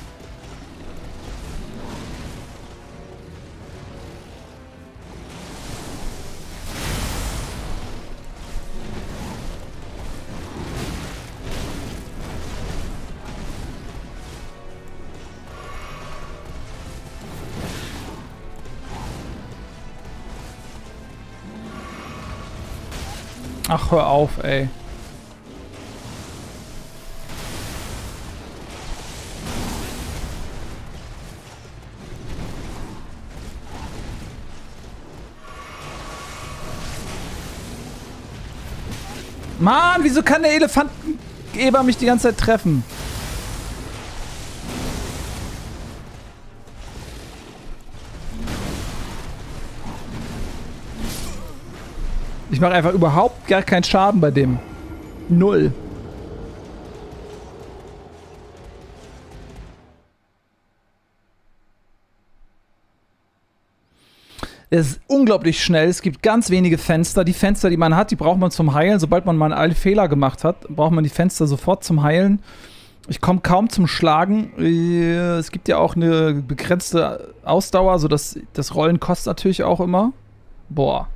Ach, hör auf, ey. Mann, wieso kann der Elefanteneber mich die ganze Zeit treffen? Ich mache einfach überhaupt gar keinen Schaden bei dem. Null. Der ist unglaublich schnell. Es gibt ganz wenige Fenster. Die Fenster, die man hat, die braucht man zum Heilen. Sobald man mal einen Fehler gemacht hat, braucht man die Fenster sofort zum Heilen. Ich komme kaum zum Schlagen. Es gibt ja auch eine begrenzte Ausdauer, sodass das Rollen kostet natürlich auch immer. Boah.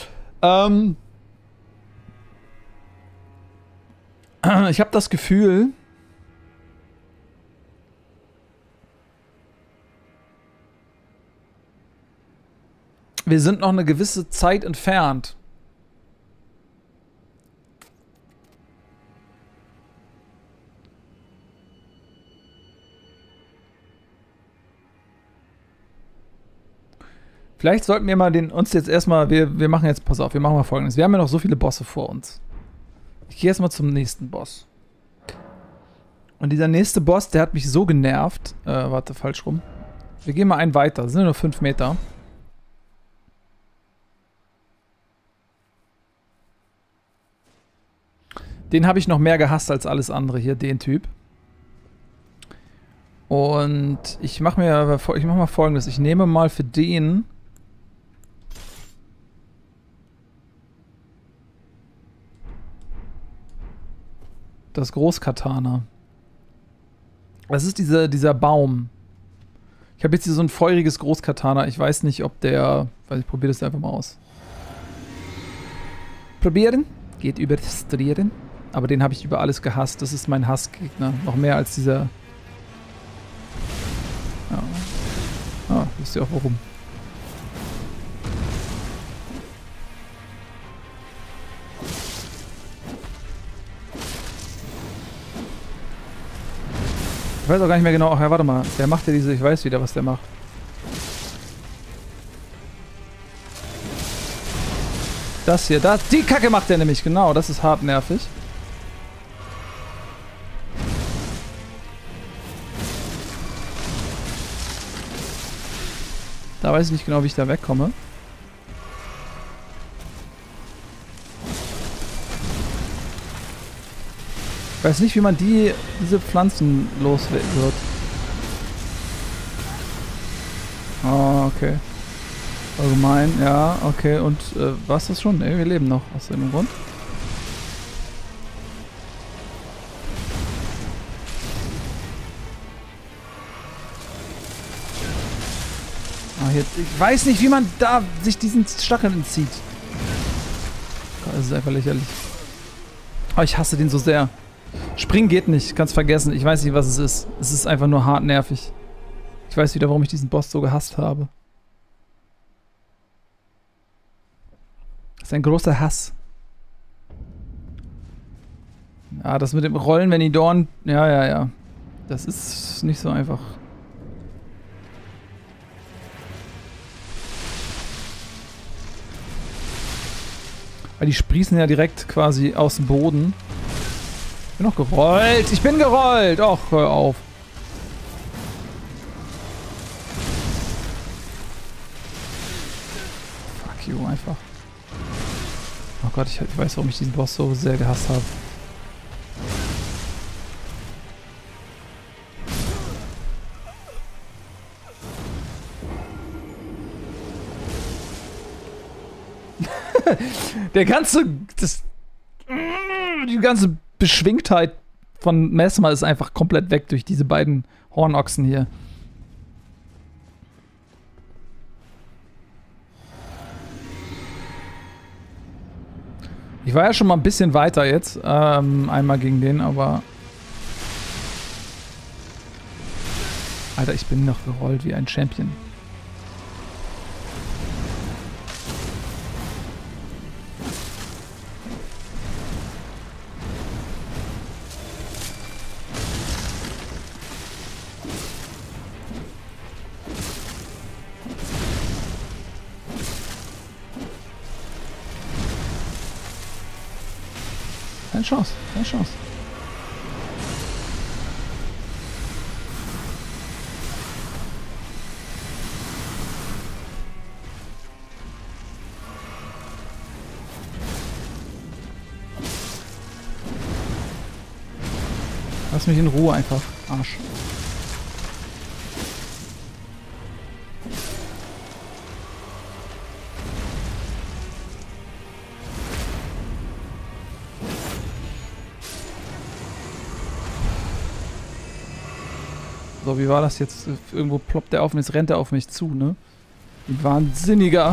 Ich habe das Gefühl, wir sind noch eine gewisse Zeit entfernt. Vielleicht sollten wir mal uns jetzt erstmal, wir machen jetzt, pass auf, wir machen mal Folgendes. Wir haben ja noch so viele Bosse vor uns. Ich gehe erstmal zum nächsten Boss. Und dieser nächste Boss, der hat mich so genervt. Warte, falsch rum. Wir gehen mal einen weiter. Das sind nur 5 Meter. Den habe ich noch mehr gehasst als alles andere hier, den Typ. Und ich mache mal Folgendes. Ich nehme mal für den das Großkatana. Das ist dieser Baum. Ich habe jetzt hier so ein feuriges Großkatana. Ich weiß nicht, ob der... Ich probiere das einfach mal aus. Probieren. Geht über das Strieren. Aber den habe ich über alles gehasst. Das ist mein Hassgegner. Noch mehr als dieser... Ja. Ah, wisst ihr auch warum. Ich weiß auch gar nicht mehr genau. Ach ja, warte mal. Der macht ja diese... Ich weiß wieder, was der macht. Das hier. Die Kacke macht der nämlich. Genau, das ist hart nervig. Da weiß ich nicht genau, wie ich da wegkomme. Ich weiß nicht, wie man diese Pflanzen los wird. Oh, okay. Allgemein, ja, okay. Und war es das schon? Ne, wir leben noch aus dem Grund. Ah, jetzt, ich weiß nicht, wie man da sich diesen Stacheln entzieht. Gott, das ist einfach lächerlich. Oh, ich hasse den so sehr. Springen geht nicht, kannst vergessen. Ich weiß nicht, was es ist. Es ist einfach nur hart nervig. Ich weiß wieder, warum ich diesen Boss so gehasst habe. Das ist ein großer Hass. Ja, das mit dem Rollen, wenn die Dorn... Ja. Das ist nicht so einfach. Weil die sprießen ja direkt quasi aus dem Boden. Ich bin noch gerollt. Ich bin gerollt. Och, hör auf. Fuck you, einfach. Oh Gott, ich weiß, warum ich diesen Boss so sehr gehasst habe. Die ganze Beschwingtheit von Messmer ist einfach komplett weg durch diese beiden Hornochsen hier. Ich war ja schon mal ein bisschen weiter jetzt, einmal gegen den, aber... Alter, ich bin noch gerollt wie ein Champion. Keine Chance, keine Chance. Lass mich in Ruhe einfach, Arsch. So, wie war das jetzt? Irgendwo ploppt der auf und jetzt rennt er auf mich zu, ne? Ein Wahnsinniger.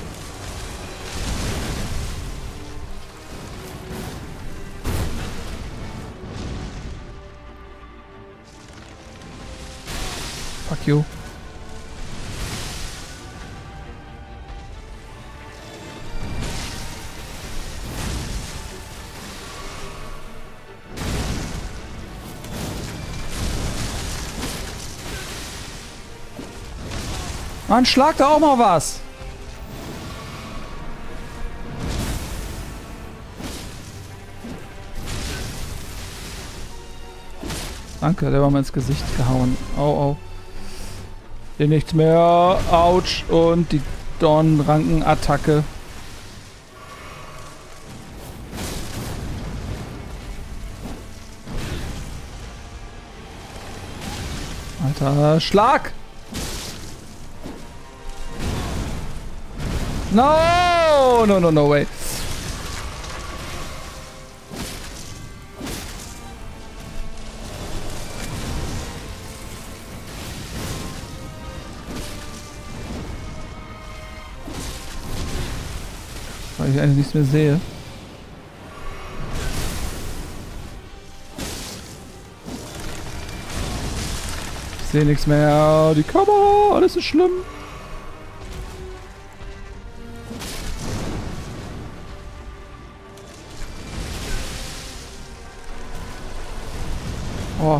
Fuck you. Mann, schlag da auch mal was. Danke, der war mir ins Gesicht gehauen. Au, au. Hier nichts mehr. Autsch. Und die Dornrankenattacke. Alter, Schlag! No! No, no, no way. Weil ich eigentlich nichts mehr sehe. Ich sehe nichts mehr. Die Kamera, alles ist schlimm. Oh.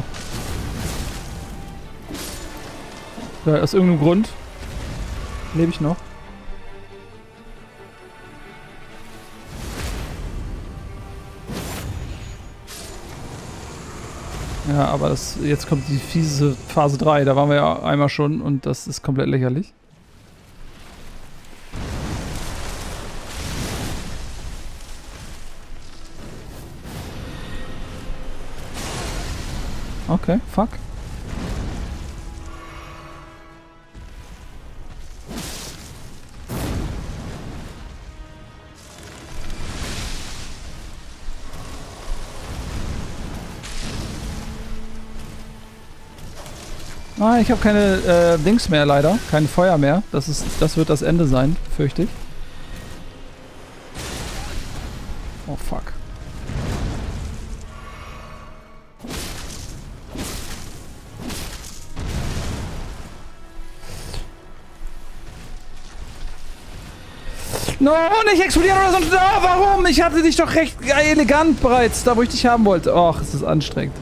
Ja, aus irgendeinem Grund lebe ich noch. Ja, aber das, jetzt kommt die fiese Phase 3. Da waren wir ja einmal schon und das ist komplett lächerlich. Okay, fuck. Ah, ich habe keine Dings mehr leider, kein Feuer mehr. Das wird das Ende sein, fürchte ich. Oh fuck. No, nicht explodieren oder sonst. Oh, warum? Ich hatte dich doch recht elegant bereits, da wo ich dich haben wollte. Och, es ist anstrengend.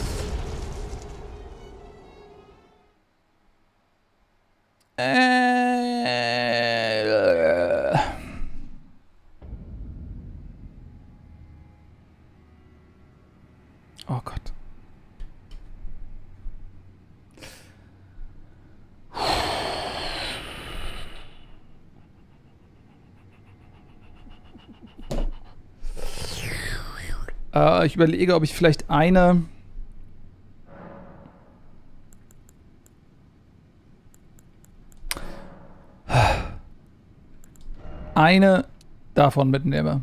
Oh Gott. Ich überlege, ob ich vielleicht eine davon mitnehme.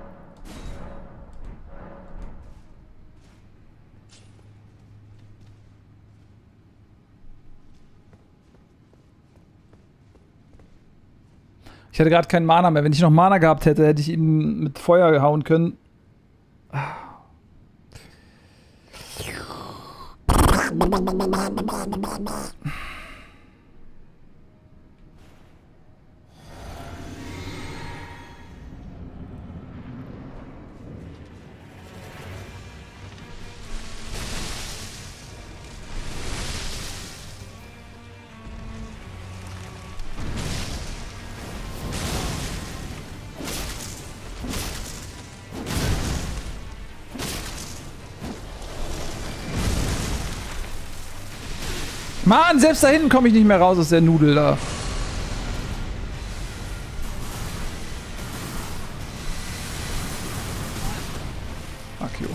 Ich hatte gerade keinen Mana mehr. Wenn ich noch Mana gehabt hätte, hätte ich ihn mit Feuer hauen können. Mann, selbst da hinten komme ich nicht mehr raus aus der Nudel da. Fuck you.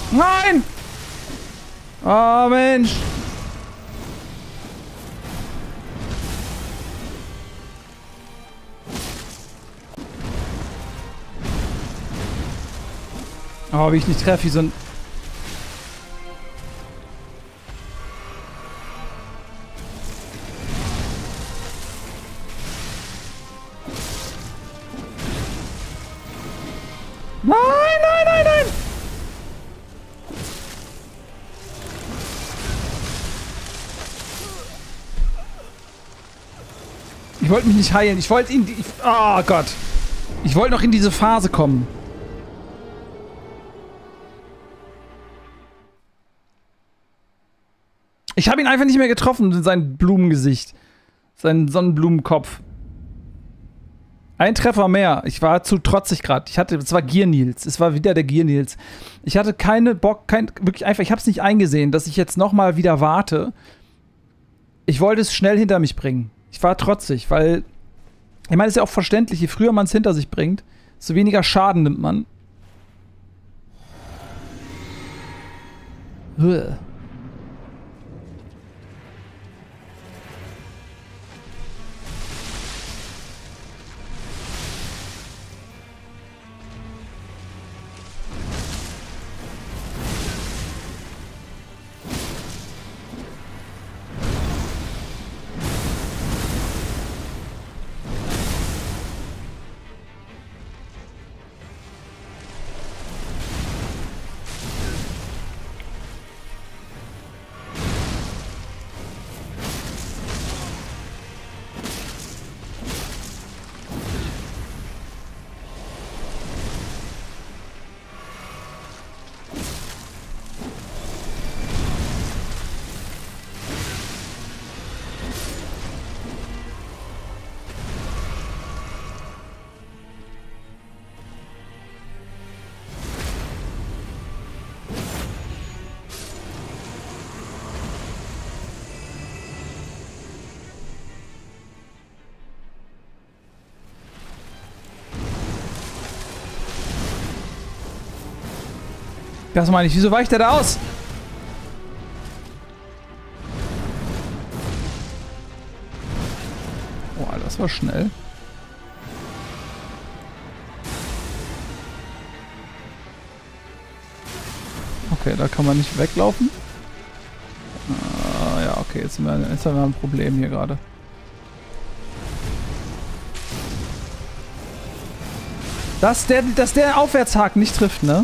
Nein! Oh, Mensch! Oh, wie ich nicht treffe, wie so ein... Nein, nein, nein, nein! Ich wollte mich nicht heilen. Ich wollte ihn... Oh Gott. Ich wollte noch in diese Phase kommen. Ich habe ihn einfach nicht mehr getroffen in sein Blumengesicht. Sein Sonnenblumenkopf. Ein Treffer mehr. Ich war zu trotzig gerade. Es war Gear Nils. Es war wieder der Gear Nils. Ich hatte keine Bock, wirklich einfach, ich habe es nicht eingesehen, dass ich jetzt nochmal wieder warte. Ich wollte es schnell hinter mich bringen. Ich war trotzig, weil, ich meine, es ist ja auch verständlich, je früher man es hinter sich bringt, desto weniger Schaden nimmt man. Uah. Das meine ich. Wieso weicht der da aus? Oh, Alter, das war schnell. Okay, da kann man nicht weglaufen. Ja, okay, jetzt haben wir ein Problem hier gerade. Dass der Aufwärtshaken nicht trifft, ne?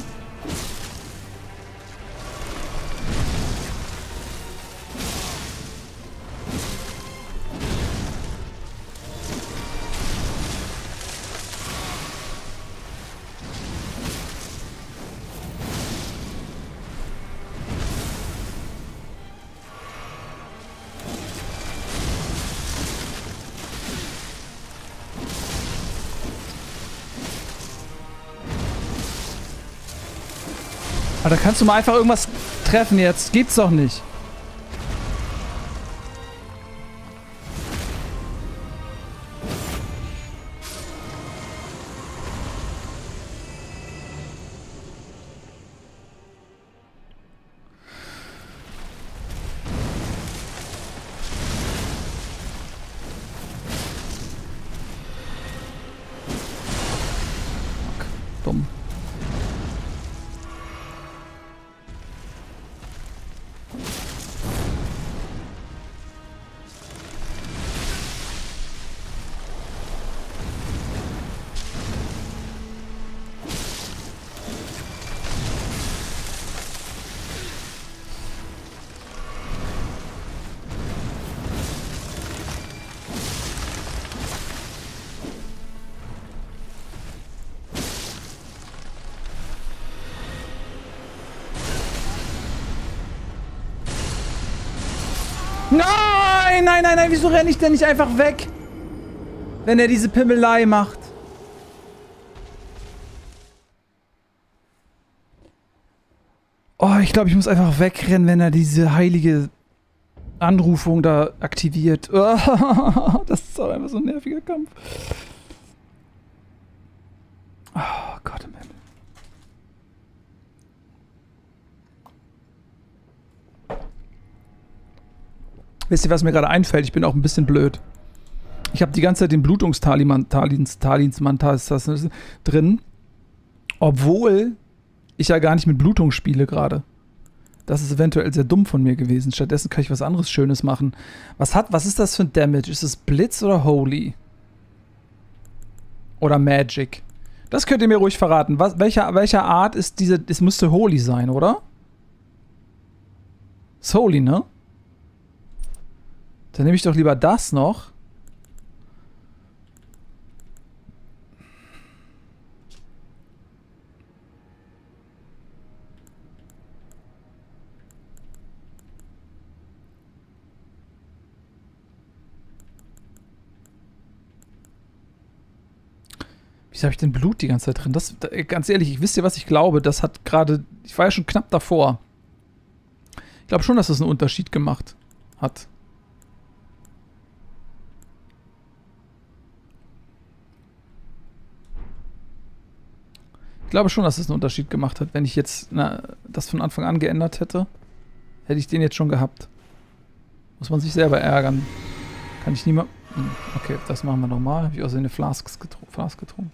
Aber da kannst du mal einfach irgendwas treffen jetzt. Geht's doch nicht. Dumm. Nein, nein, nein, nein, wieso renne ich denn nicht einfach weg? Wenn er diese Pimmelei macht. Oh, ich glaube, ich muss einfach wegrennen, wenn er diese heilige Anrufung da aktiviert. Oh, das ist auch einfach so ein nerviger Kampf. Oh Gott im Himmel. Wisst ihr, was mir gerade einfällt? Ich bin auch ein bisschen blöd. Ich habe die ganze Zeit den Blutungstalisman drin, obwohl ich ja gar nicht mit Blutung spiele gerade. Das ist eventuell sehr dumm von mir gewesen. Stattdessen kann ich was anderes Schönes machen. Was ist das für ein Damage? Ist es Blitz oder Holy? Oder Magic? Das könnt ihr mir ruhig verraten. Welcher Art ist diese? Es müsste Holy sein, oder? Ist Holy, ne? Dann nehme ich doch lieber das noch. Wieso habe ich denn Blut die ganze Zeit drin? Ganz ehrlich, wisst ihr, was ich glaube? Das hat gerade... Ich war ja schon knapp davor. Ich glaube schon, dass das einen Unterschied gemacht hat. Ich glaube schon, dass es einen Unterschied gemacht hat. Wenn ich jetzt das von Anfang an geändert hätte, hätte ich den jetzt schon gehabt. Muss man sich selber ärgern. Kann ich niemand... Okay, das machen wir nochmal. Habe ich außerdem eine Flask getrunken.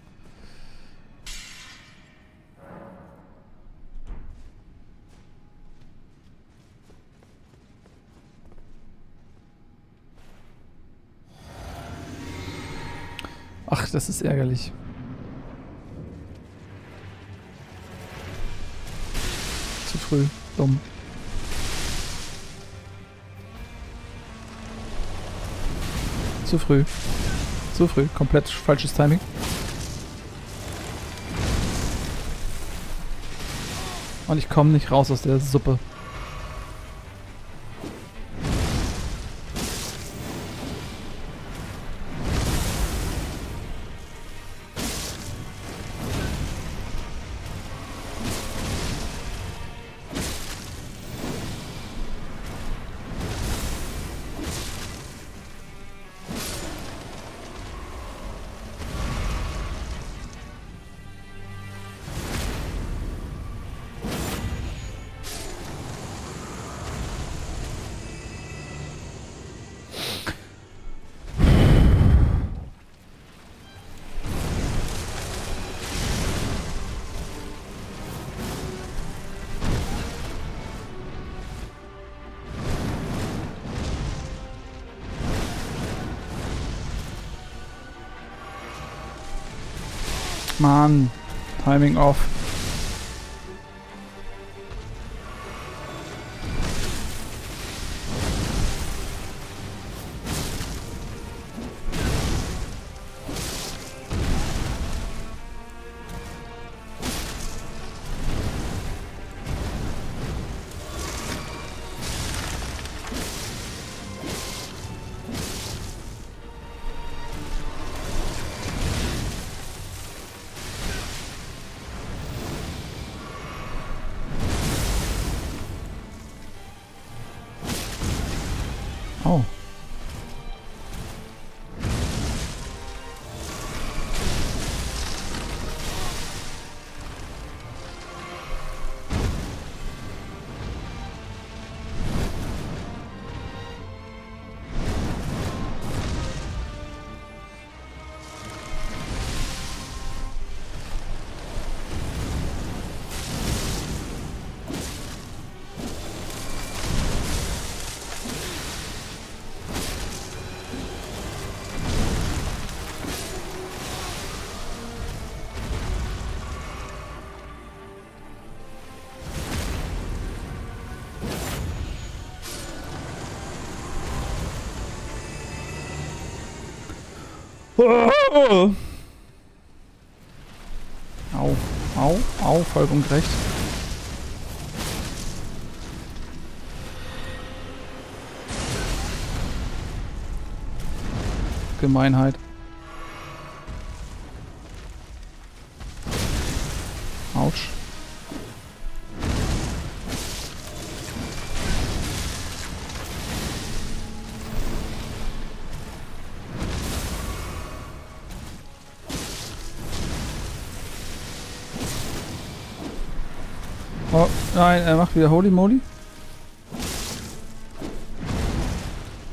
Ach, das ist ärgerlich. Zu früh. Dumm. Zu früh. Zu früh. Komplett falsches Timing. Und ich komme nicht raus aus der Suppe. Mann, Timing off. Oh. Oh. Au, au, au, voll ungerecht. Gemeinheit. Autsch. Oh, nein, er macht wieder Holy Moly.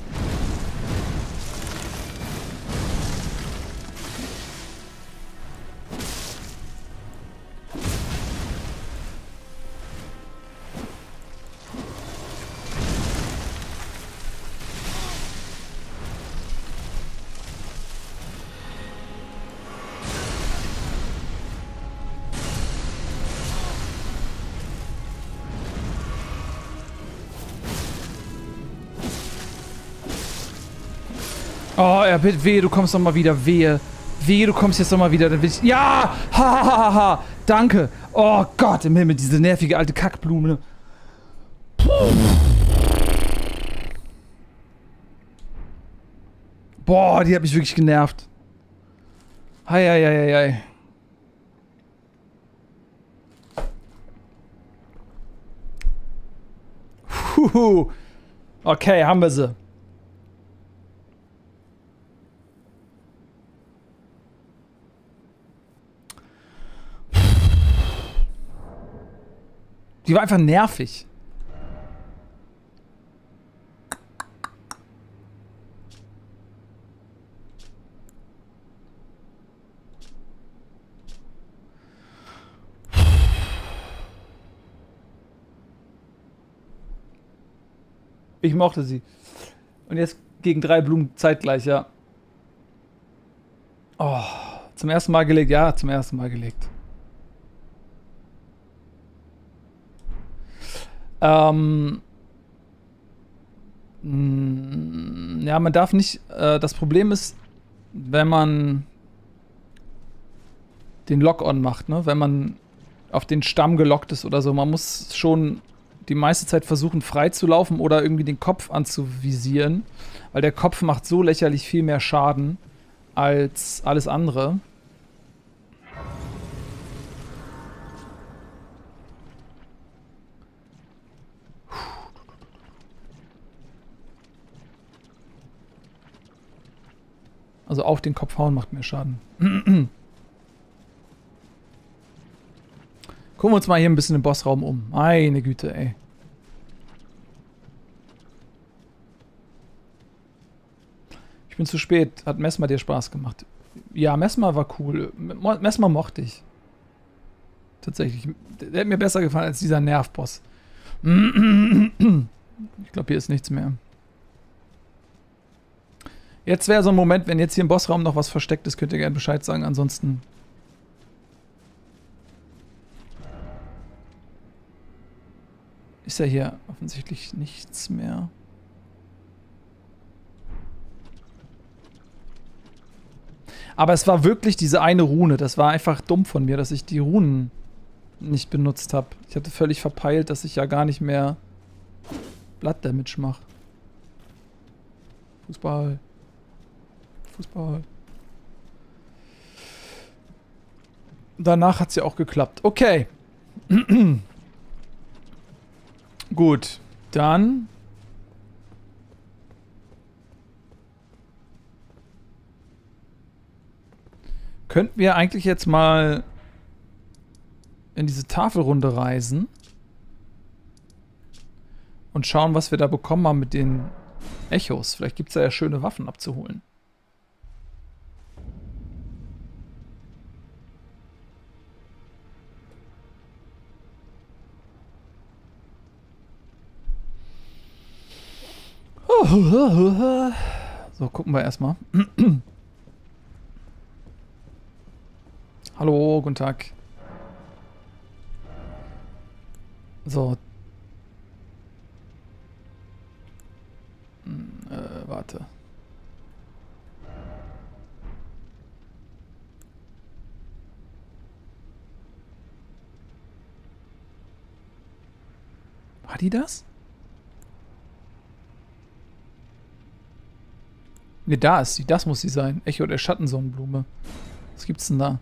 Oh, ja, bitte, wehe, du kommst noch mal wieder. Wehe. Wehe, du kommst jetzt noch mal wieder. Dann will ich... Ja! Ha, ha, ha, ha. Danke. Oh Gott im Himmel, diese nervige alte Kackblume. Boah, die hat mich wirklich genervt. Hei, hei, hei, hei. Huhu. Okay, haben wir sie. Die war einfach nervig. Ich mochte sie. Und jetzt gegen 3 Blumen zeitgleich, ja. Oh, zum ersten Mal gelegt? Ja, zum ersten Mal gelegt. Ja, man darf nicht, das Problem ist, wenn man den Lock-on macht, ne? Wenn man auf den Stamm gelockt ist oder so, man muss schon die meiste Zeit versuchen frei zu laufen oder irgendwie den Kopf anzuvisieren, weil der Kopf macht so lächerlich viel mehr Schaden als alles andere. Also auf den Kopf hauen macht mehr Schaden. Gucken wir uns mal hier ein bisschen im Bossraum um. Meine Güte, ey. Ich bin zu spät. Hat Messmer dir Spaß gemacht? Ja, Messmer war cool. Messmer mochte ich. Tatsächlich. Der hat mir besser gefallen als dieser Nervboss. Ich glaube, hier ist nichts mehr. Jetzt wäre so ein Moment, wenn jetzt hier im Bossraum noch was versteckt ist, könnt ihr gerne Bescheid sagen. Ansonsten... ist ja hier offensichtlich nichts mehr. Aber es war wirklich diese eine Rune. Das war einfach dumm von mir, dass ich die Runen nicht benutzt habe. Ich hatte völlig verpeilt, dass ich ja gar nicht mehr Blood Damage mache. Fußball. Fußball. Danach hat es ja auch geklappt. Okay. Gut, dann könnten wir eigentlich jetzt mal in diese Tafelrunde reisen und schauen, was wir da bekommen haben mit den Echos. Vielleicht gibt es da ja schöne Waffen abzuholen. So, gucken wir erstmal. Hallo, guten Tag. So. Warte. War die das? Ne, da ist sie. Das muss sie sein. Echo der Schattensonnenblume. Was gibt's denn da?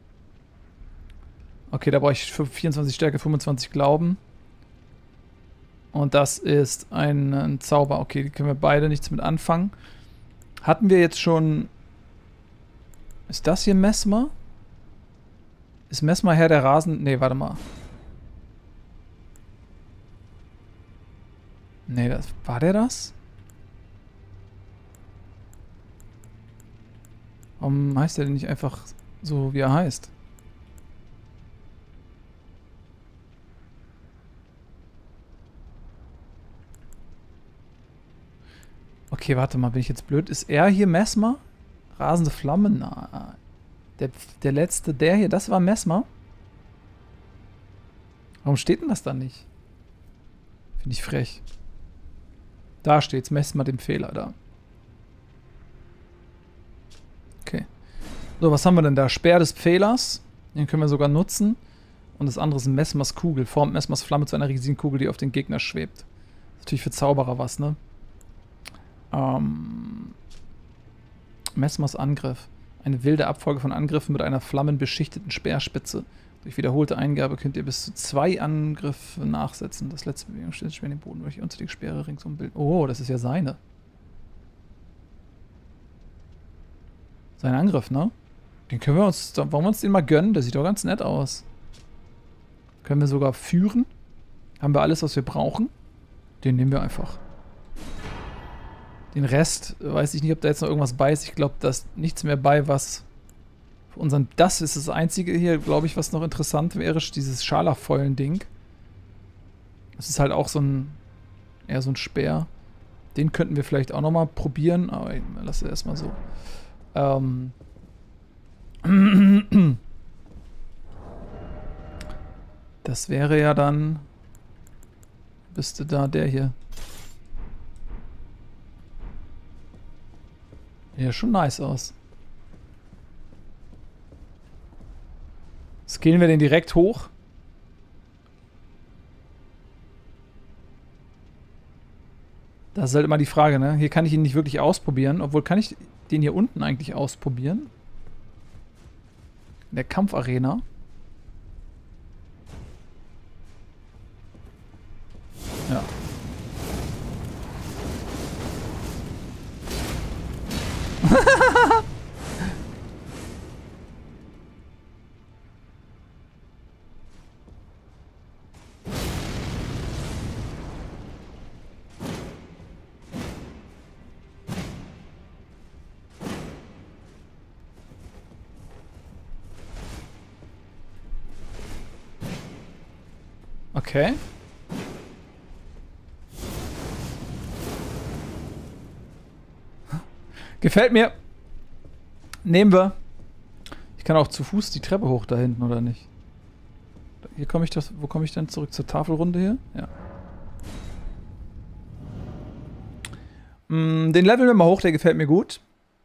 Okay, da brauche ich 24 Stärke, 25 Glauben. Und das ist ein Zauber. Okay, die können wir beide nichts mit anfangen. Hatten wir jetzt schon... Ist das hier Messmer? Ist Messmer Herr der Rasen... Ne, warte mal. Ne, das... War der das? Warum heißt er denn nicht einfach so, wie er heißt? Okay, warte mal, bin ich jetzt blöd? Ist er hier Messmer? Rasende Flammen? Na, der letzte, der hier, das war Messmer? Warum steht denn das da nicht? Finde ich frech. Da steht's, Messmer dem Fehler da. So, was haben wir denn da? Speer des Pfählers. Den können wir sogar nutzen. Und das andere ist Messmers Kugel. Formt Messmers Flamme zu einer riesigen Kugel, die auf den Gegner schwebt. Das ist natürlich für Zauberer was, ne? Messmers Angriff. Eine wilde Abfolge von Angriffen mit einer flammenbeschichteten Speerspitze. Durch wiederholte Eingabe könnt ihr bis zu 2 Angriffe nachsetzen. Das letzte Bewegung stellt Speer in den Boden durch unter die Speere ringsum bilden. Oh, das ist ja seine. Sein Angriff, ne? Den können wir uns, wollen wir uns den mal gönnen? Der sieht doch ganz nett aus. Können wir sogar führen. Haben wir alles, was wir brauchen? Den nehmen wir einfach. Den Rest, weiß ich nicht, ob da jetzt noch irgendwas bei ist. Ich glaube, da ist nichts mehr bei, was für unseren... Das ist das Einzige hier, glaube ich, was noch interessant wäre. Dieses Scharlachfäulen-Ding. Das ist halt auch so ein... eher so ein Speer. Den könnten wir vielleicht auch nochmal probieren. Aber lass es erstmal so. Das wäre ja dann... Bist du da, der hier? Ja, schon nice aus. Skillen wir den direkt hoch? Das ist halt immer die Frage, ne? Hier kann ich ihn nicht wirklich ausprobieren. Obwohl, kann ich den hier unten eigentlich ausprobieren? In der Kampfarena. Ja. Okay. Gefällt mir. Nehmen wir. Ich kann auch zu Fuß die Treppe hoch da hinten, oder nicht? Hier komme ich das. Wo komme ich denn zurück zur Tafelrunde hier? Ja. Den leveln wir mal hoch, der gefällt mir gut.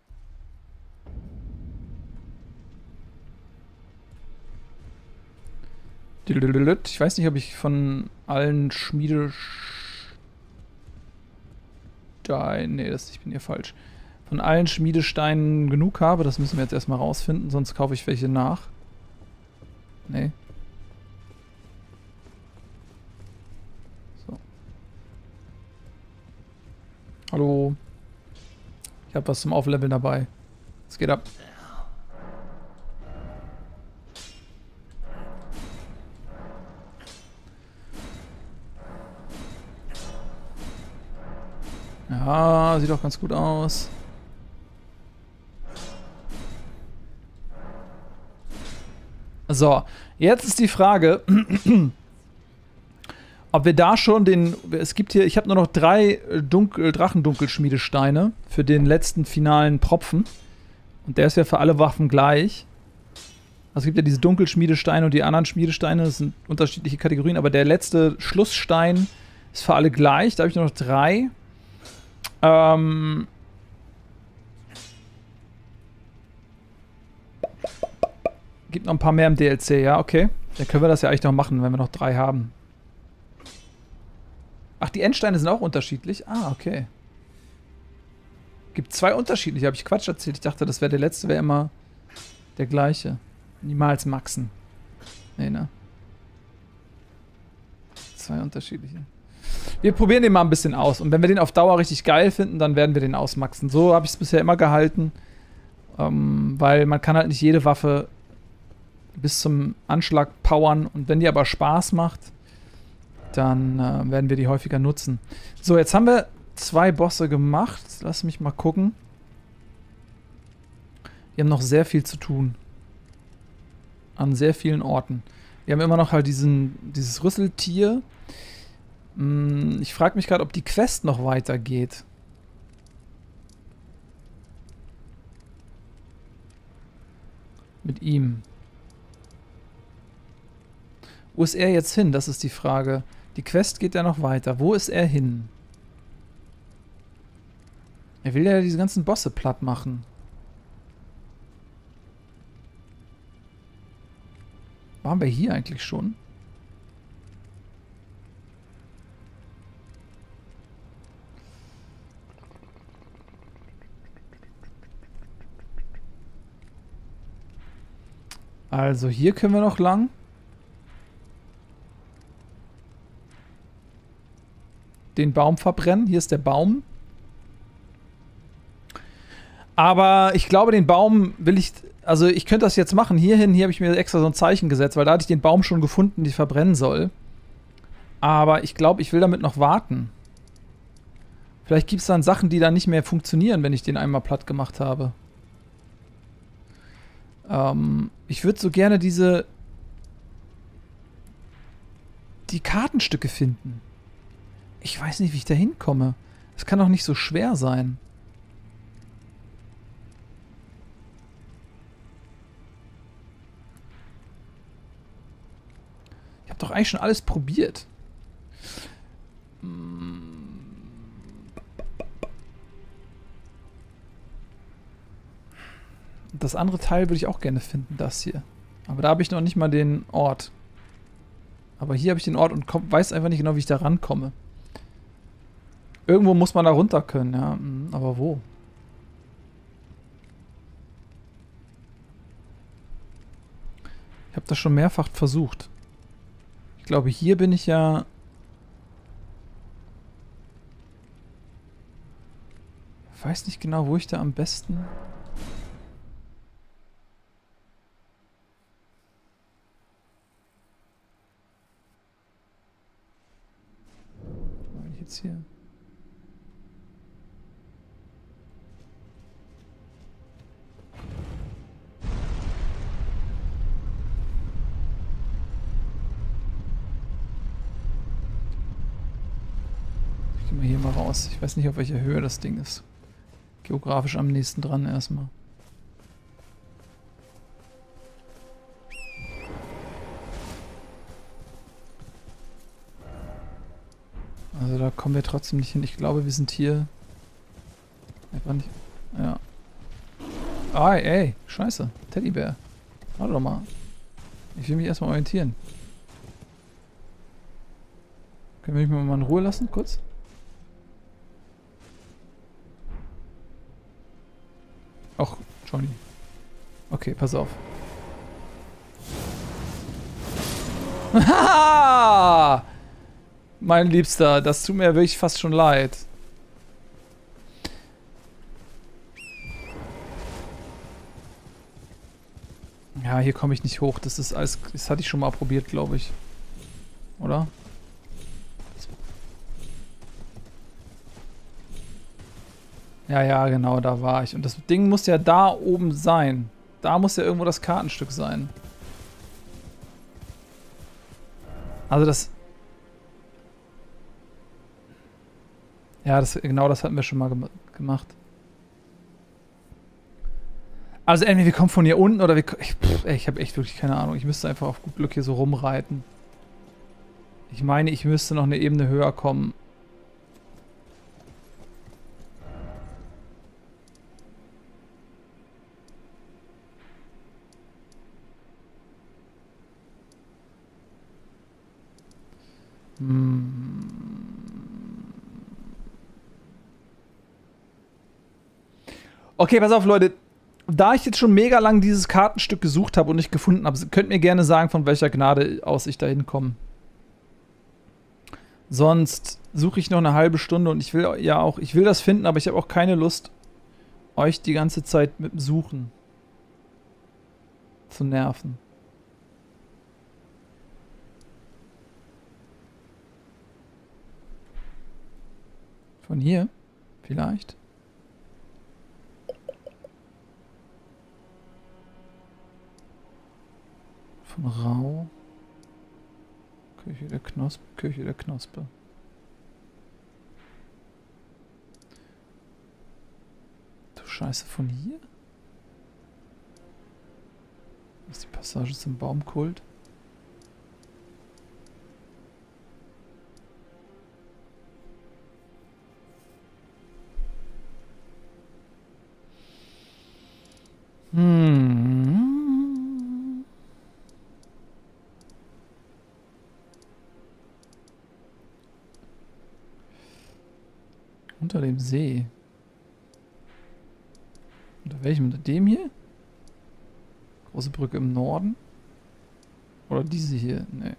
Ich weiß nicht, ob ich von allen Schmiedesteinen... Nee, ich bin hier falsch. Von allen Schmiedesteinen genug habe. Das müssen wir jetzt erstmal rausfinden, sonst kaufe ich welche nach. Nee. So. Hallo. Ich habe was zum Aufleveln dabei. Es geht ab. Ja, sieht doch ganz gut aus. So, jetzt ist die Frage, ob wir da schon den... Es gibt hier... Ich habe nur noch 3 Drachendunkelschmiedesteine für den letzten finalen Propfen. Und der ist ja für alle Waffen gleich. Also es gibt ja diese Dunkelschmiedesteine und die anderen Schmiedesteine. Das sind unterschiedliche Kategorien. Aber der letzte Schlussstein ist für alle gleich. Da habe ich nur noch 3. Gibt noch ein paar mehr im DLC, ja, okay. Dann können wir das ja eigentlich noch machen, wenn wir noch 3 haben. Ach, die Endsteine sind auch unterschiedlich? Ah, okay. Gibt 2 unterschiedliche, habe ich Quatsch erzählt. Ich dachte, das wäre der letzte, wäre immer der gleiche. Niemals maxen. Nee, ne? 2 unterschiedliche. Wir probieren den mal ein bisschen aus. Und wenn wir den auf Dauer richtig geil finden, dann werden wir den ausmaxen. So habe ich es bisher immer gehalten. Weil man kann halt nicht jede Waffe bis zum Anschlag powern. Und wenn die aber Spaß macht, dann werden wir die häufiger nutzen. So, jetzt haben wir 2 Bosse gemacht. Lass mich mal gucken. Wir haben noch sehr viel zu tun. An sehr vielen Orten. Wir haben immer noch halt dieses Rüsseltier. Ich frage mich gerade, ob die Quest noch weitergeht. Mit ihm. Wo ist er jetzt hin? Das ist die Frage. Die Quest geht ja noch weiter. Wo ist er hin? Er will ja diese ganzen Bosse platt machen. Waren wir hier eigentlich schon? Also hier können wir noch lang. Den Baum verbrennen. Hier ist der Baum. Aber ich glaube, den Baum will ich... Also ich könnte das jetzt machen. Hier habe ich mir extra so ein Zeichen gesetzt, weil da hatte ich den Baum schon gefunden, den ich verbrennen soll. Aber ich glaube, ich will damit noch warten. Vielleicht gibt es dann Sachen, die dann nicht mehr funktionieren, wenn ich den einmal platt gemacht habe. Ich würde so gerne die Kartenstücke finden. Ich weiß nicht, wie ich da hinkomme. Das kann doch nicht so schwer sein. Ich habe doch eigentlich schon alles probiert. Das andere Teil würde ich auch gerne finden, das hier. Aber da habe ich noch nicht mal den Ort. Aber hier habe ich den Ort und weiß einfach nicht genau, wie ich da rankomme. Irgendwo muss man da runter können, ja. Aber wo? Ich habe das schon mehrfach versucht. Ich glaube, hier bin ich ja... Ich weiß nicht genau, wo ich da am besten... Wenn ich jetzt hier... Gehen wir hier mal raus. Ich weiß nicht, auf welcher Höhe das Ding ist. Geografisch am nächsten dran erstmal. Also da kommen wir trotzdem nicht hin. Ich glaube, wir sind hier... Einfach nicht... Ja. Ah, ey. Scheiße. Teddybär. Warte doch mal. Ich will mich erstmal orientieren. Können wir mich mal in Ruhe lassen, kurz? Ach, Johnny. Okay, pass auf. Haha! Mein Liebster, das tut mir wirklich fast schon leid. Ja, hier komme ich nicht hoch. Das ist alles. Das hatte ich schon mal probiert, glaube ich. Oder? Ja, ja, genau, da war ich. Und das Ding muss ja da oben sein. Da muss ja irgendwo das Kartenstück sein. Also das... Ja, genau das hatten wir schon mal gemacht. Also entweder wir kommen von hier unten oder wir... Ich habe echt wirklich keine Ahnung. Ich müsste einfach auf gut Glück hier so rumreiten. Ich meine, ich müsste noch eine Ebene höher kommen. Okay, pass auf, Leute. Da ich jetzt schon mega lang dieses Kartenstück gesucht habe und nicht gefunden habe, könnt mir gerne sagen, von welcher Gnade aus ich da hinkomme. Sonst suche ich noch eine halbe Stunde und ich will ja auch, ich will das finden, aber ich habe auch keine Lust, euch die ganze Zeit mit dem Suchen zu nerven. Von hier? Vielleicht? Von Rau. Kirche der Knospe. Kirche der Knospe. Du Scheiße, von hier? Das ist die Passage zum Baumkult. unter dem See. Unter welchem? Unter dem hier? Große Brücke im Norden? Oder diese hier? Nee.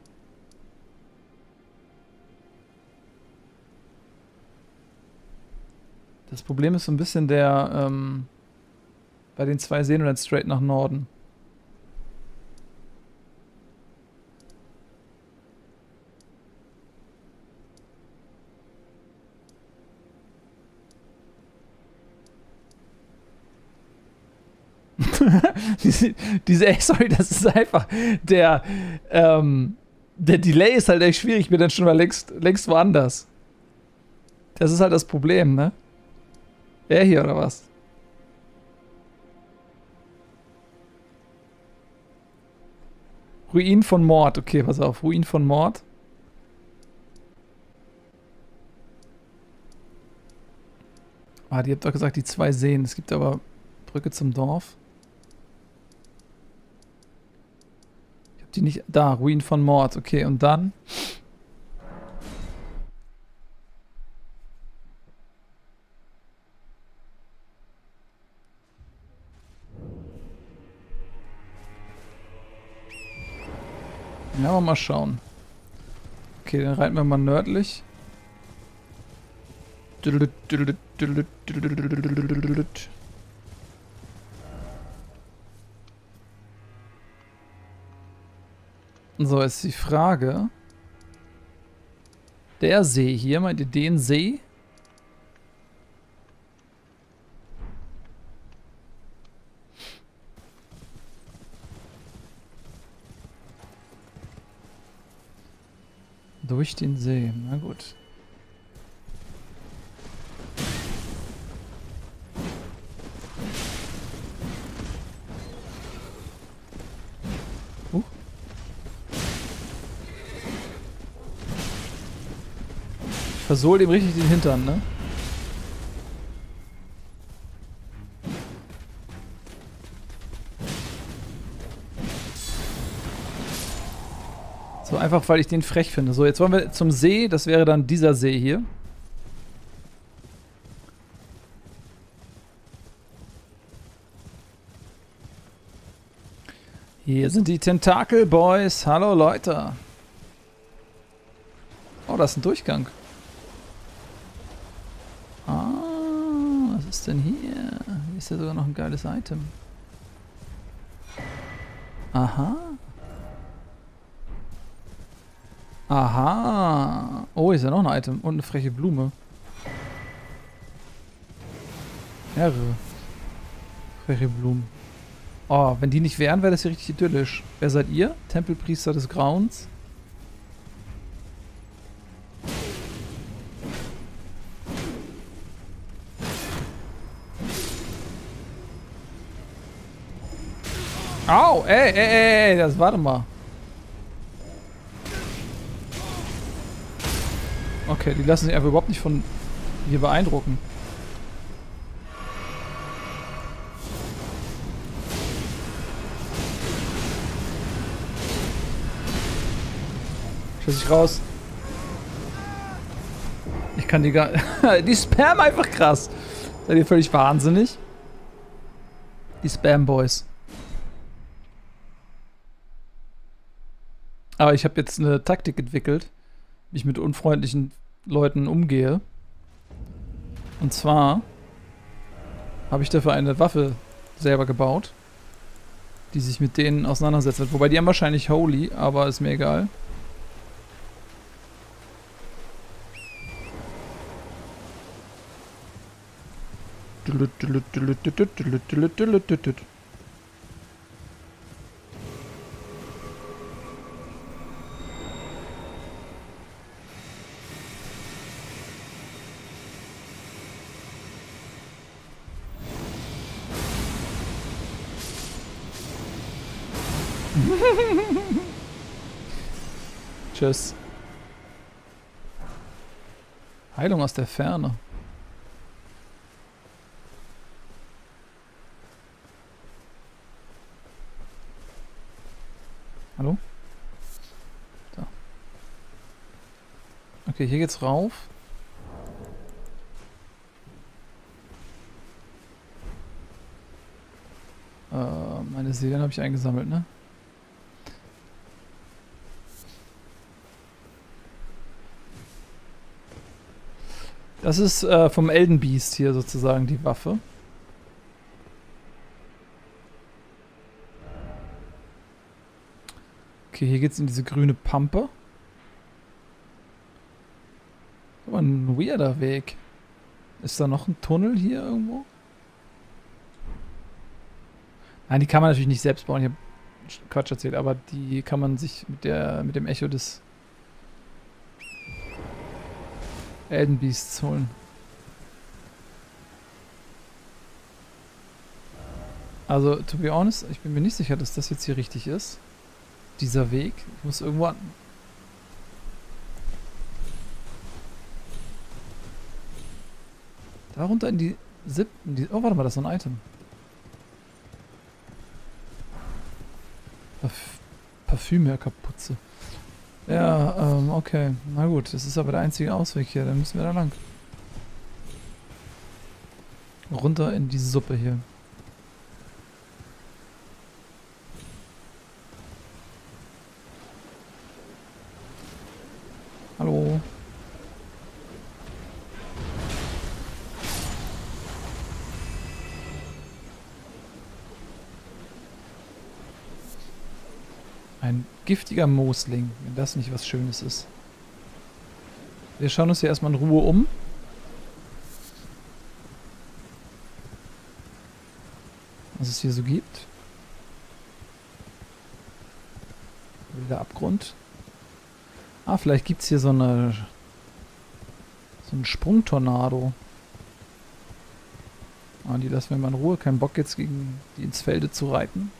Das Problem ist so ein bisschen der, bei den zwei Seen und dann straight nach Norden. Sorry, das ist einfach der Delay ist halt echt schwierig. Ich bin dann schon mal längst woanders. Das ist halt das Problem, ne? Er hier oder was? Ruin von Mord. Okay, pass auf. Ruin von Mord. Ah, die habt doch gesagt, die zwei Seen. Es gibt aber Brücke zum Dorf. Ich hab die nicht... Da, Ruin von Mord. Okay, und dann... Ja, aber mal schauen. Okay, dann reiten wir mal nördlich. So, jetzt die Frage. Der See hier, meint ihr den See? Durch den See, na gut. Ich versohl dem richtig den Hintern, ne? So einfach, weil ich den frech finde. So, jetzt wollen wir zum See. Das wäre dann dieser See hier. Hier sind die Tentakel Boys. Hallo Leute. Oh, da ist ein Durchgang. Ah, was ist denn hier? Hier ist ja sogar noch ein geiles Item. Aha. Aha. Oh, ist ja noch ein Item. Und eine freche Blume. Mehrere freche Blumen. Oh, wenn die nicht wären, wäre das ja richtig idyllisch. Wer seid ihr? Tempelpriester des Grauens. Au, ey, das warte mal. Okay, die lassen sich einfach überhaupt nicht von hier beeindrucken. Schieß ich raus. Ich kann die gar... die spammen einfach krass. Seid ihr völlig wahnsinnig? Die Spam-Boys. Aber ich habe jetzt eine Taktik entwickelt, wie ich mit unfreundlichen Leuten umgehe. Und zwar habe ich dafür eine Waffe selber gebaut, die sich mit denen auseinandersetzt wird. Wobei die haben wahrscheinlich Holy, aber ist mir egal. Tschüss. Heilung aus der Ferne. Hallo? Da. Okay, hier geht's rauf. Meine Seelen habe ich eingesammelt, ne? Das ist vom Elden Beast hier sozusagen die Waffe. Okay, hier geht's in diese grüne Pampe. Aber ein weirder Weg. Ist da noch ein Tunnel hier irgendwo? Nein, die kann man natürlich nicht selbst bauen. Ich habe Quatsch erzählt, aber die kann man sich mit dem Echo des Elden Beasts holen. Also, to be honest, ich bin mir nicht sicher, dass das jetzt hier richtig ist. Dieser Weg. Ich muss irgendwo an. Da runter in die oh, warte mal, das ist so ein Item. Parfümherkapuze. Ja, okay. Na gut, das ist aber der einzige Ausweg hier. Dann müssen wir da lang. Runter in die Suppe hier. Hallo. Ein giftiger Moosling, wenn das nicht was Schönes ist. Wir schauen uns hier erstmal in Ruhe um. Was es hier so gibt. Wilder Abgrund. Ah, vielleicht gibt es hier so einen Sprungtornado. Ah, die lassen wir mal in Ruhe. Kein Bock jetzt gegen die ins Felde zu reiten.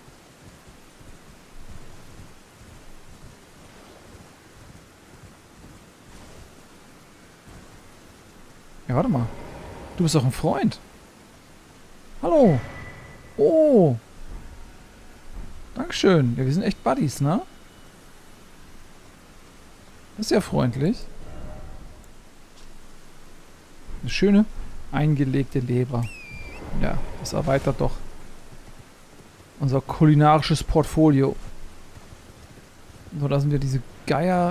Ja, warte mal. Du bist doch ein Freund. Hallo. Oh. Dankeschön. Ja, wir sind echt Buddies, ne? Das ist ja freundlich. Eine schöne eingelegte Leber. Ja, das erweitert doch unser kulinarisches Portfolio. So, da sind wir diese Geier.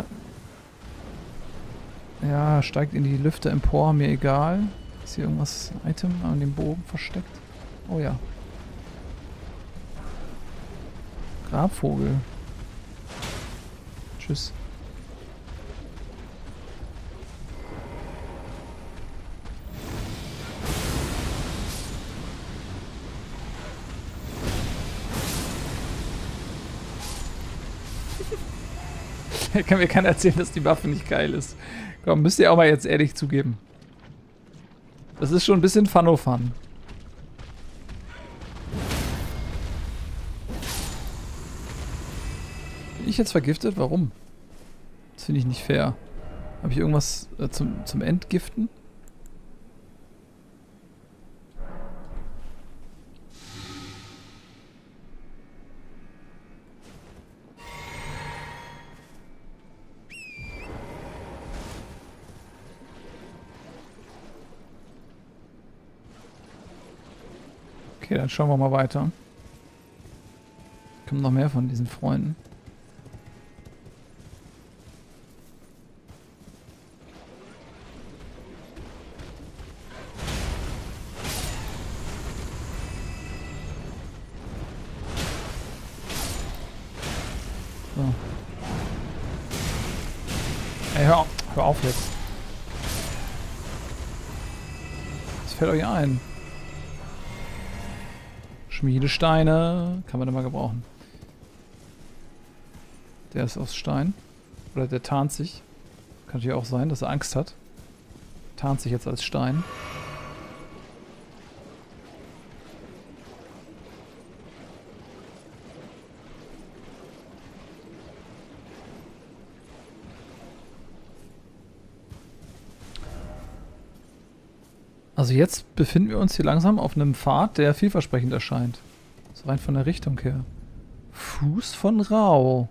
Ja, steigt in die Lüfte empor, mir egal. Ist hier irgendwas, ein Item an dem Bogen versteckt? Oh ja. Grabvogel. Tschüss. Mir kann erzählen, dass die Waffe nicht geil ist. Komm, müsst ihr auch mal jetzt ehrlich zugeben. Das ist schon ein bisschen Fun-O-Fun. Bin ich jetzt vergiftet? Warum? Das finde ich nicht fair. Habe ich irgendwas zum Entgiften? Okay, dann schauen wir mal weiter. Kommen noch mehr von diesen Freunden. So. Ey, hör auf jetzt. Was fällt euch ein? Schmiedesteine. Kann man da mal gebrauchen. Der ist aus Stein. Oder der tarnt sich. Kann natürlich auch sein, dass er Angst hat. Tarnt sich jetzt als Stein. Also jetzt befinden wir uns hier langsam auf einem Pfad, der vielversprechend erscheint. So rein von der Richtung her. Fuß von Rau.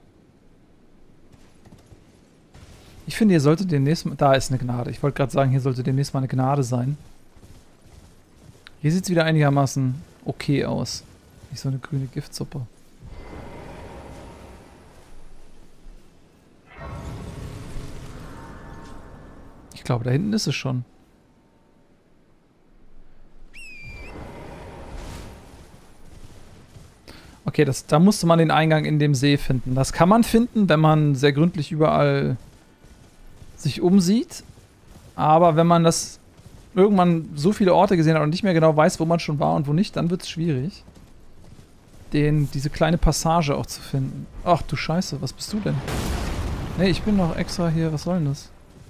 Ich finde, hier sollte demnächst mal... Da ist eine Gnade. Ich wollte gerade sagen, hier sollte demnächst mal eine Gnade sein. Hier sieht es wieder einigermaßen okay aus. Nicht so eine grüne Giftsuppe. Ich glaube, da hinten ist es schon. Okay, da musste man den Eingang in dem See finden. Das kann man finden, wenn man sehr gründlich überall sich umsieht. Aber wenn man das irgendwann so viele Orte gesehen hat und nicht mehr genau weiß, wo man schon war und wo nicht, dann wird es schwierig, diese kleine Passage auch zu finden. Ach du Scheiße, was bist du denn? Nee, ich bin noch extra hier, was soll denn das?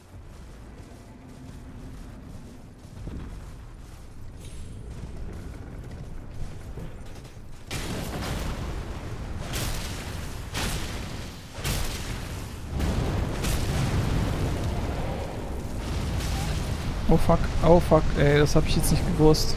Oh fuck, ey, das habe ich jetzt nicht gewusst.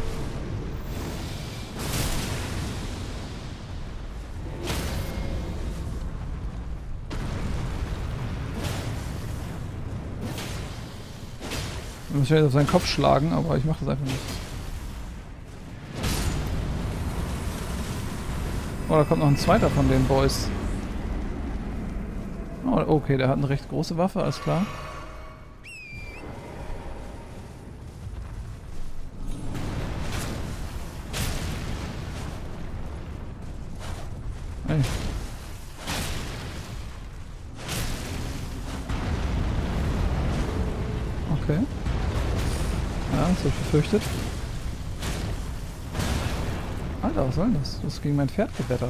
Ich muss jetzt auf seinen Kopf schlagen, aber ich mache das einfach nicht. Oh, da kommt noch ein zweiter von den Boys. Oh, okay, der hat eine recht große Waffe, alles klar. Hey. Okay. Ja, das habe ich befürchtet. Alter, was soll denn das? Du hast gegen mein Pferd gewettert.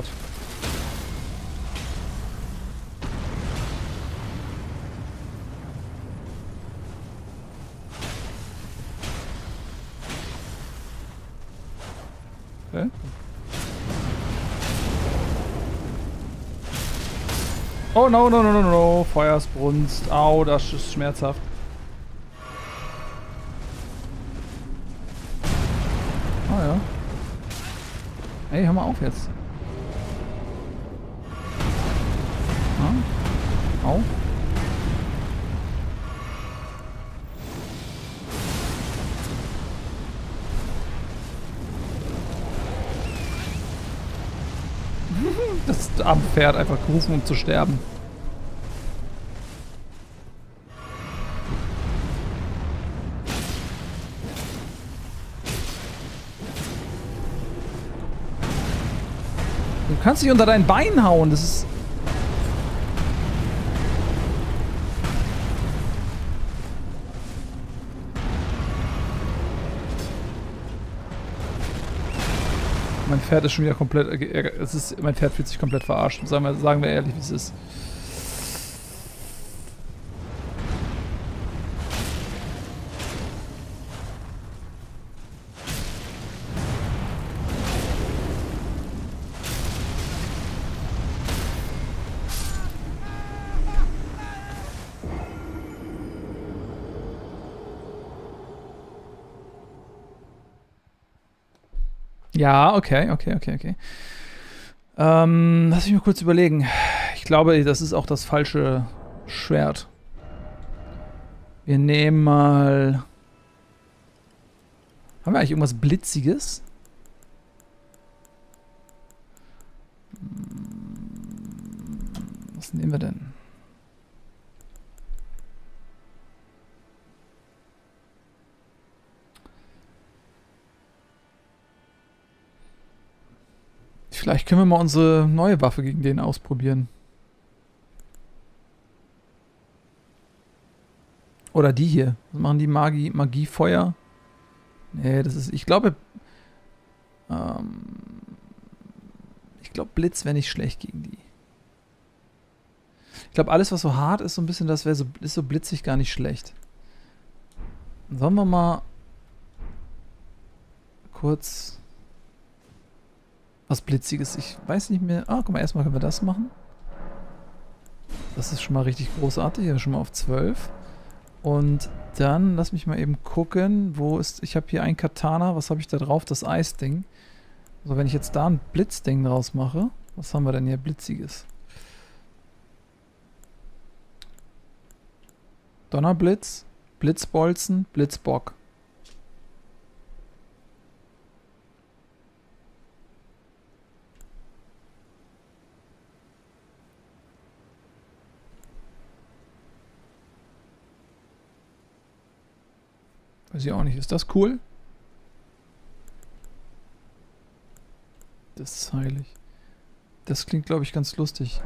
Okay. Oh no, no, no, no, no. Feuersbrunst. Au, das ist schmerzhaft. Oh ja. Ey, hör mal auf jetzt. Ah. Au. Das arme Pferd einfach gerufen, um zu sterben. Du kannst dich unter dein Bein hauen, das ist... Mein Pferd ist schon wieder komplett... mein Pferd fühlt sich komplett verarscht. Sagen wir ehrlich, wie es ist. Ja, okay. Lass mich mal kurz überlegen. Ich glaube, das ist auch das falsche Schwert. Wir nehmen mal... Haben wir eigentlich irgendwas Blitziges? Was nehmen wir denn? Vielleicht können wir mal unsere neue Waffe gegen den ausprobieren. Oder die hier. Was machen die? Magie, Feuer? Nee, das ist... Ich glaube... ich glaube, Blitz wäre nicht schlecht gegen die. Ich glaube, alles, was so hart ist, so ein bisschen, das ist so blitzig gar nicht schlecht. Sollen wir mal... kurz... was Blitziges. Ich weiß nicht mehr. Ah, guck mal, erstmal können wir das machen. Das ist schon mal richtig großartig. Hier schon mal auf 12. Und dann, lass mich mal eben gucken, wo ist... Ich habe hier ein Katana. Was habe ich da drauf? Das Eisding. Also wenn ich jetzt da ein Blitzding draus mache, was haben wir denn hier Blitziges? Donnerblitz, Blitzbolzen, Blitzbock. Weiß ich auch nicht. Ist das cool? Das ist heilig. Das klingt, glaube ich, ganz lustig.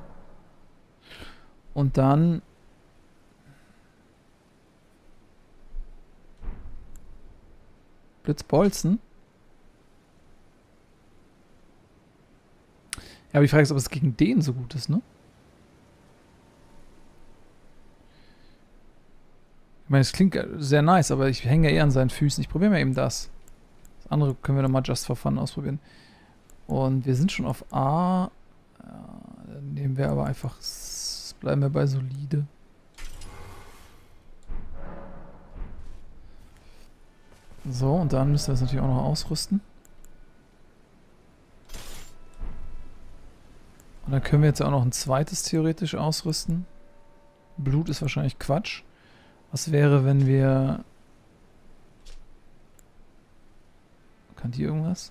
Und dann... Blitzbolzen? Ja, aber die Frage ist, ob es gegen den so gut ist, ne? Ich meine, es klingt sehr nice, aber ich hänge ja eher an seinen Füßen. Ich probiere mal eben das. Das andere können wir nochmal just for fun ausprobieren. Und wir sind schon auf A. Ja, dann nehmen wir aber einfach... Bleiben wir bei solide. So, und dann müssen wir es natürlich auch noch ausrüsten. Und dann können wir jetzt auch noch ein zweites theoretisch ausrüsten. Blut ist wahrscheinlich Quatsch. Was wäre, wenn wir... Kann die irgendwas?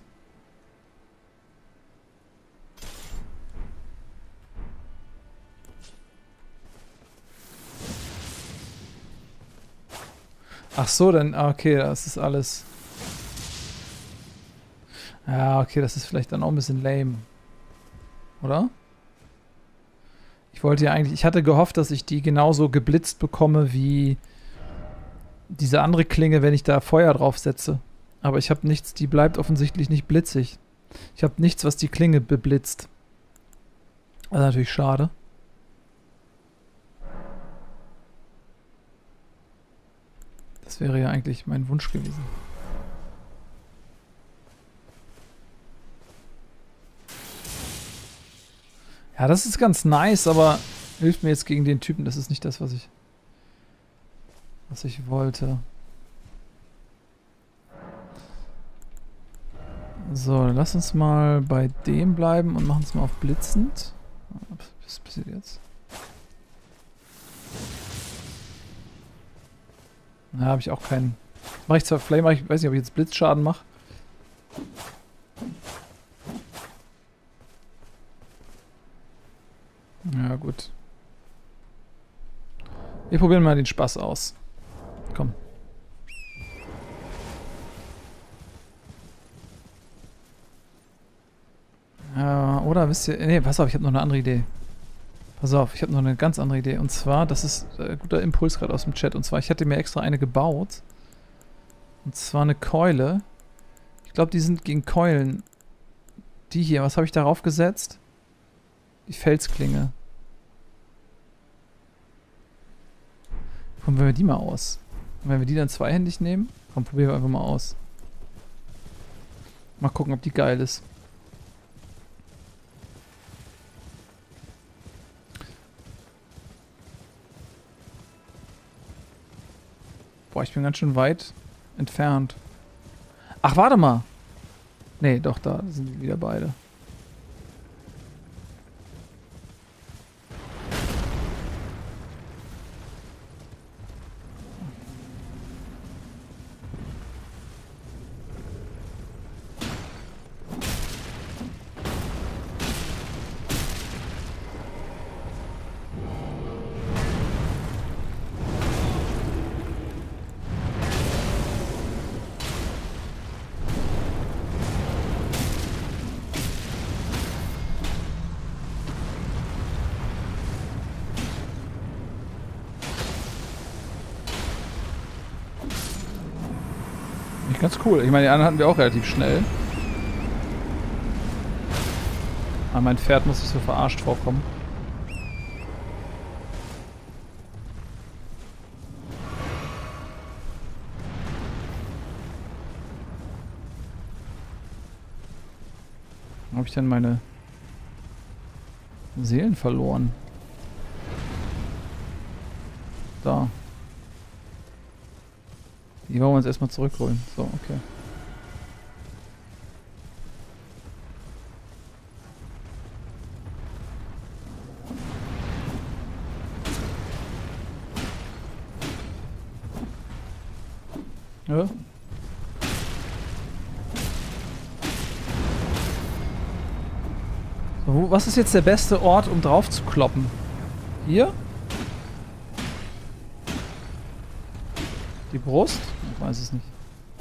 Ach so, dann... Okay, das ist alles... Ja, okay, das ist vielleicht dann auch ein bisschen lame. Oder? Ich wollte ja eigentlich... Ich hatte gehofft, dass ich die genauso geblitzt bekomme wie diese andere Klinge, wenn ich da Feuer drauf setze. Aber ich habe nichts, die bleibt offensichtlich nicht blitzig. Ich habe nichts, was die Klinge beblitzt. Das ist natürlich schade. Das wäre ja eigentlich mein Wunsch gewesen. Ja, das ist ganz nice, aber hilft mir jetzt gegen den Typen. Das ist nicht das, was ich wollte. So, lass uns mal bei dem bleiben und machen es mal auf blitzend. Was passiert jetzt? Na, habe ich auch keinen. Mache ich zwar Flame, ich weiß nicht, ob ich jetzt Blitzschaden mache. Ja, gut. Wir probieren mal den Spaß aus. Komm. Oder wisst ihr... Nee, pass auf, ich habe noch eine andere Idee. Pass auf, ich habe noch eine ganz andere Idee. Und zwar, das ist ein guter Impuls gerade aus dem Chat. Und zwar, ich hatte mir extra eine gebaut. Und zwar eine Keule. Ich glaube, die sind gegen Keulen. Die hier, was habe ich darauf gesetzt? Die Felsklinge. Probieren wir die mal aus. Und wenn wir die dann zweihändig nehmen, komm, probieren wir einfach mal aus. Mal gucken, ob die geil ist. Boah, ich bin ganz schön weit entfernt. Ach, warte mal. Nee, doch, da sind die wieder beide. Ganz cool. Ich meine, die anderen hatten wir auch relativ schnell. Aber mein Pferd muss sich so verarscht vorkommen. Wo habe ich denn meine Seelen verloren? Da. Die wollen wir uns erstmal zurückholen. So, okay. Ja. So, was ist jetzt der beste Ort, um drauf zu kloppen? Hier? Die Brust? Ich weiß es nicht.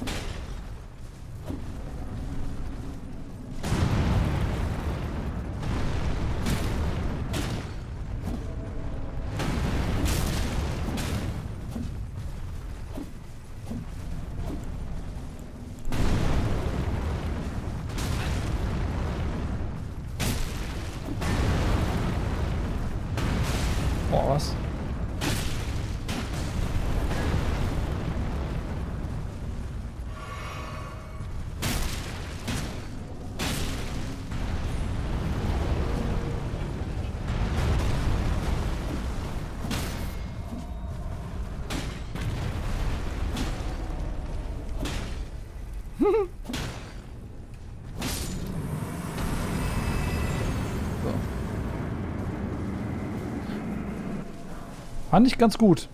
Boah, was? Fand ich ganz gut.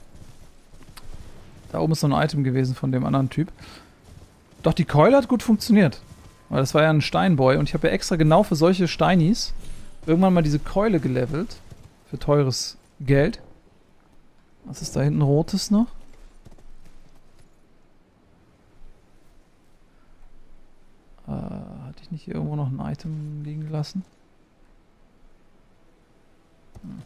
Da oben ist noch ein Item gewesen von dem anderen Typ. Doch, die Keule hat gut funktioniert. Weil das war ja ein Steinboy und ich habe ja extra genau für solche Steinis irgendwann mal diese Keule gelevelt. Für teures Geld. Was ist da hinten Rotes noch? Hatte ich nicht hier irgendwo noch ein Item liegen gelassen? Hm.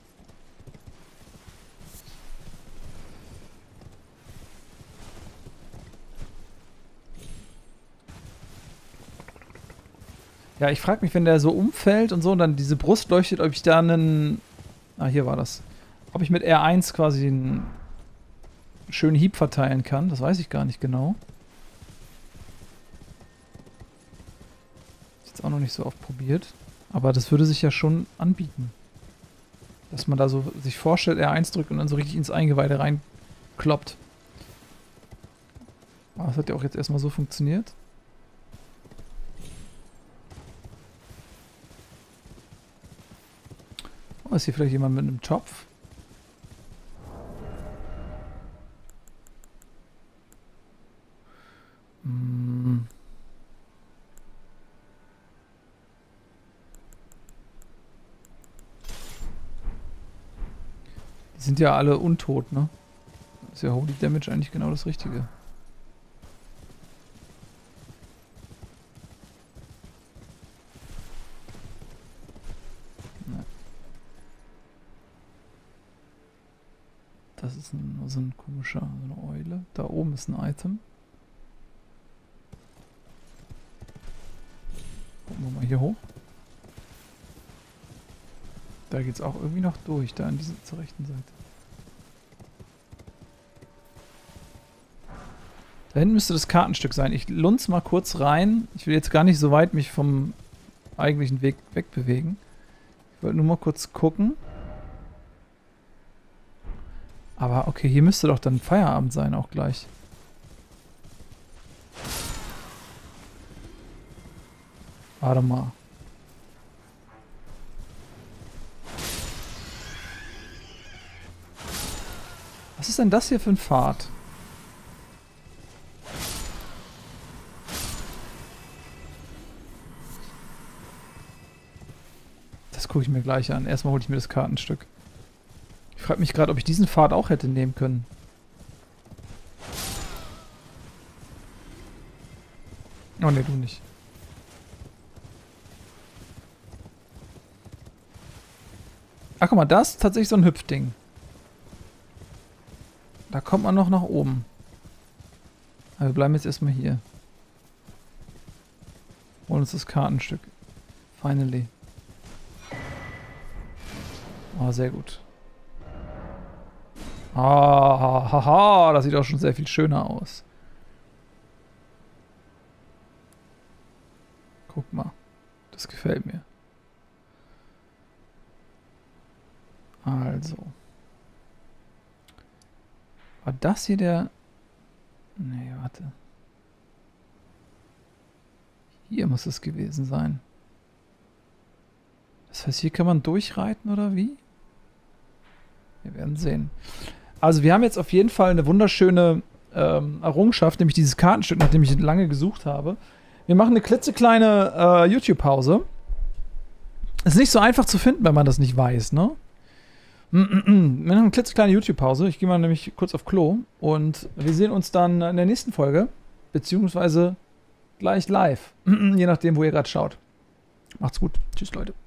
Ja, ich frage mich, wenn der so umfällt und so und dann diese Brust leuchtet, ob ich da einen... Ah, hier war das. Ob ich mit R1 quasi einen schönen Hieb verteilen kann. Das weiß ich gar nicht genau. Ist jetzt auch noch nicht so oft probiert. Aber das würde sich ja schon anbieten. Dass man da so sich vorstellt, R1 drückt und dann so richtig ins Eingeweide reinkloppt. Aber das hat ja auch jetzt erstmal so funktioniert. Oh, ist hier vielleicht jemand mit einem Topf? Hm. Die sind ja alle untot, ne? Ist ja Holy Damage eigentlich genau das Richtige. Das ist so ein komischer, so eine Eule. Da oben ist ein Item. Gucken wir mal hier hoch. Da geht es auch irgendwie noch durch, da an dieser zur rechten Seite. Da hinten müsste das Kartenstück sein. Ich lunz mal kurz rein. Ich will jetzt gar nicht so weit mich vom eigentlichen Weg wegbewegen. Ich wollte nur mal kurz gucken. Aber okay, hier müsste doch dann Feierabend sein auch gleich. Warte mal. Was ist denn das hier für ein Pfad? Das gucke ich mir gleich an. Erstmal hole ich mir das Kartenstück. Ich frage mich gerade, ob ich diesen Pfad auch hätte nehmen können. Oh ne, du nicht. Ach guck mal, das ist tatsächlich so ein Hüpfding. Da kommt man noch nach oben. Aber wir bleiben jetzt erstmal hier. Holen uns das Kartenstück. Finally. Oh, sehr gut. Ah, haha, das sieht auch schon sehr viel schöner aus. Guck mal. Das gefällt mir. Also. War das hier der... Nee, warte. Hier muss es gewesen sein. Das heißt, hier kann man durchreiten oder wie? Wir werden sehen. Also wir haben jetzt auf jeden Fall eine wunderschöne Errungenschaft, nämlich dieses Kartenstück, nachdem ich lange gesucht habe. Wir machen eine klitzekleine YouTube-Pause. Ist nicht so einfach zu finden, wenn man das nicht weiß, ne? Wir haben eine klitzekleine YouTube-Pause. Ich gehe mal nämlich kurz auf Klo. Und wir sehen uns dann in der nächsten Folge. Beziehungsweise gleich live. Je nachdem, wo ihr gerade schaut. Macht's gut. Tschüss, Leute.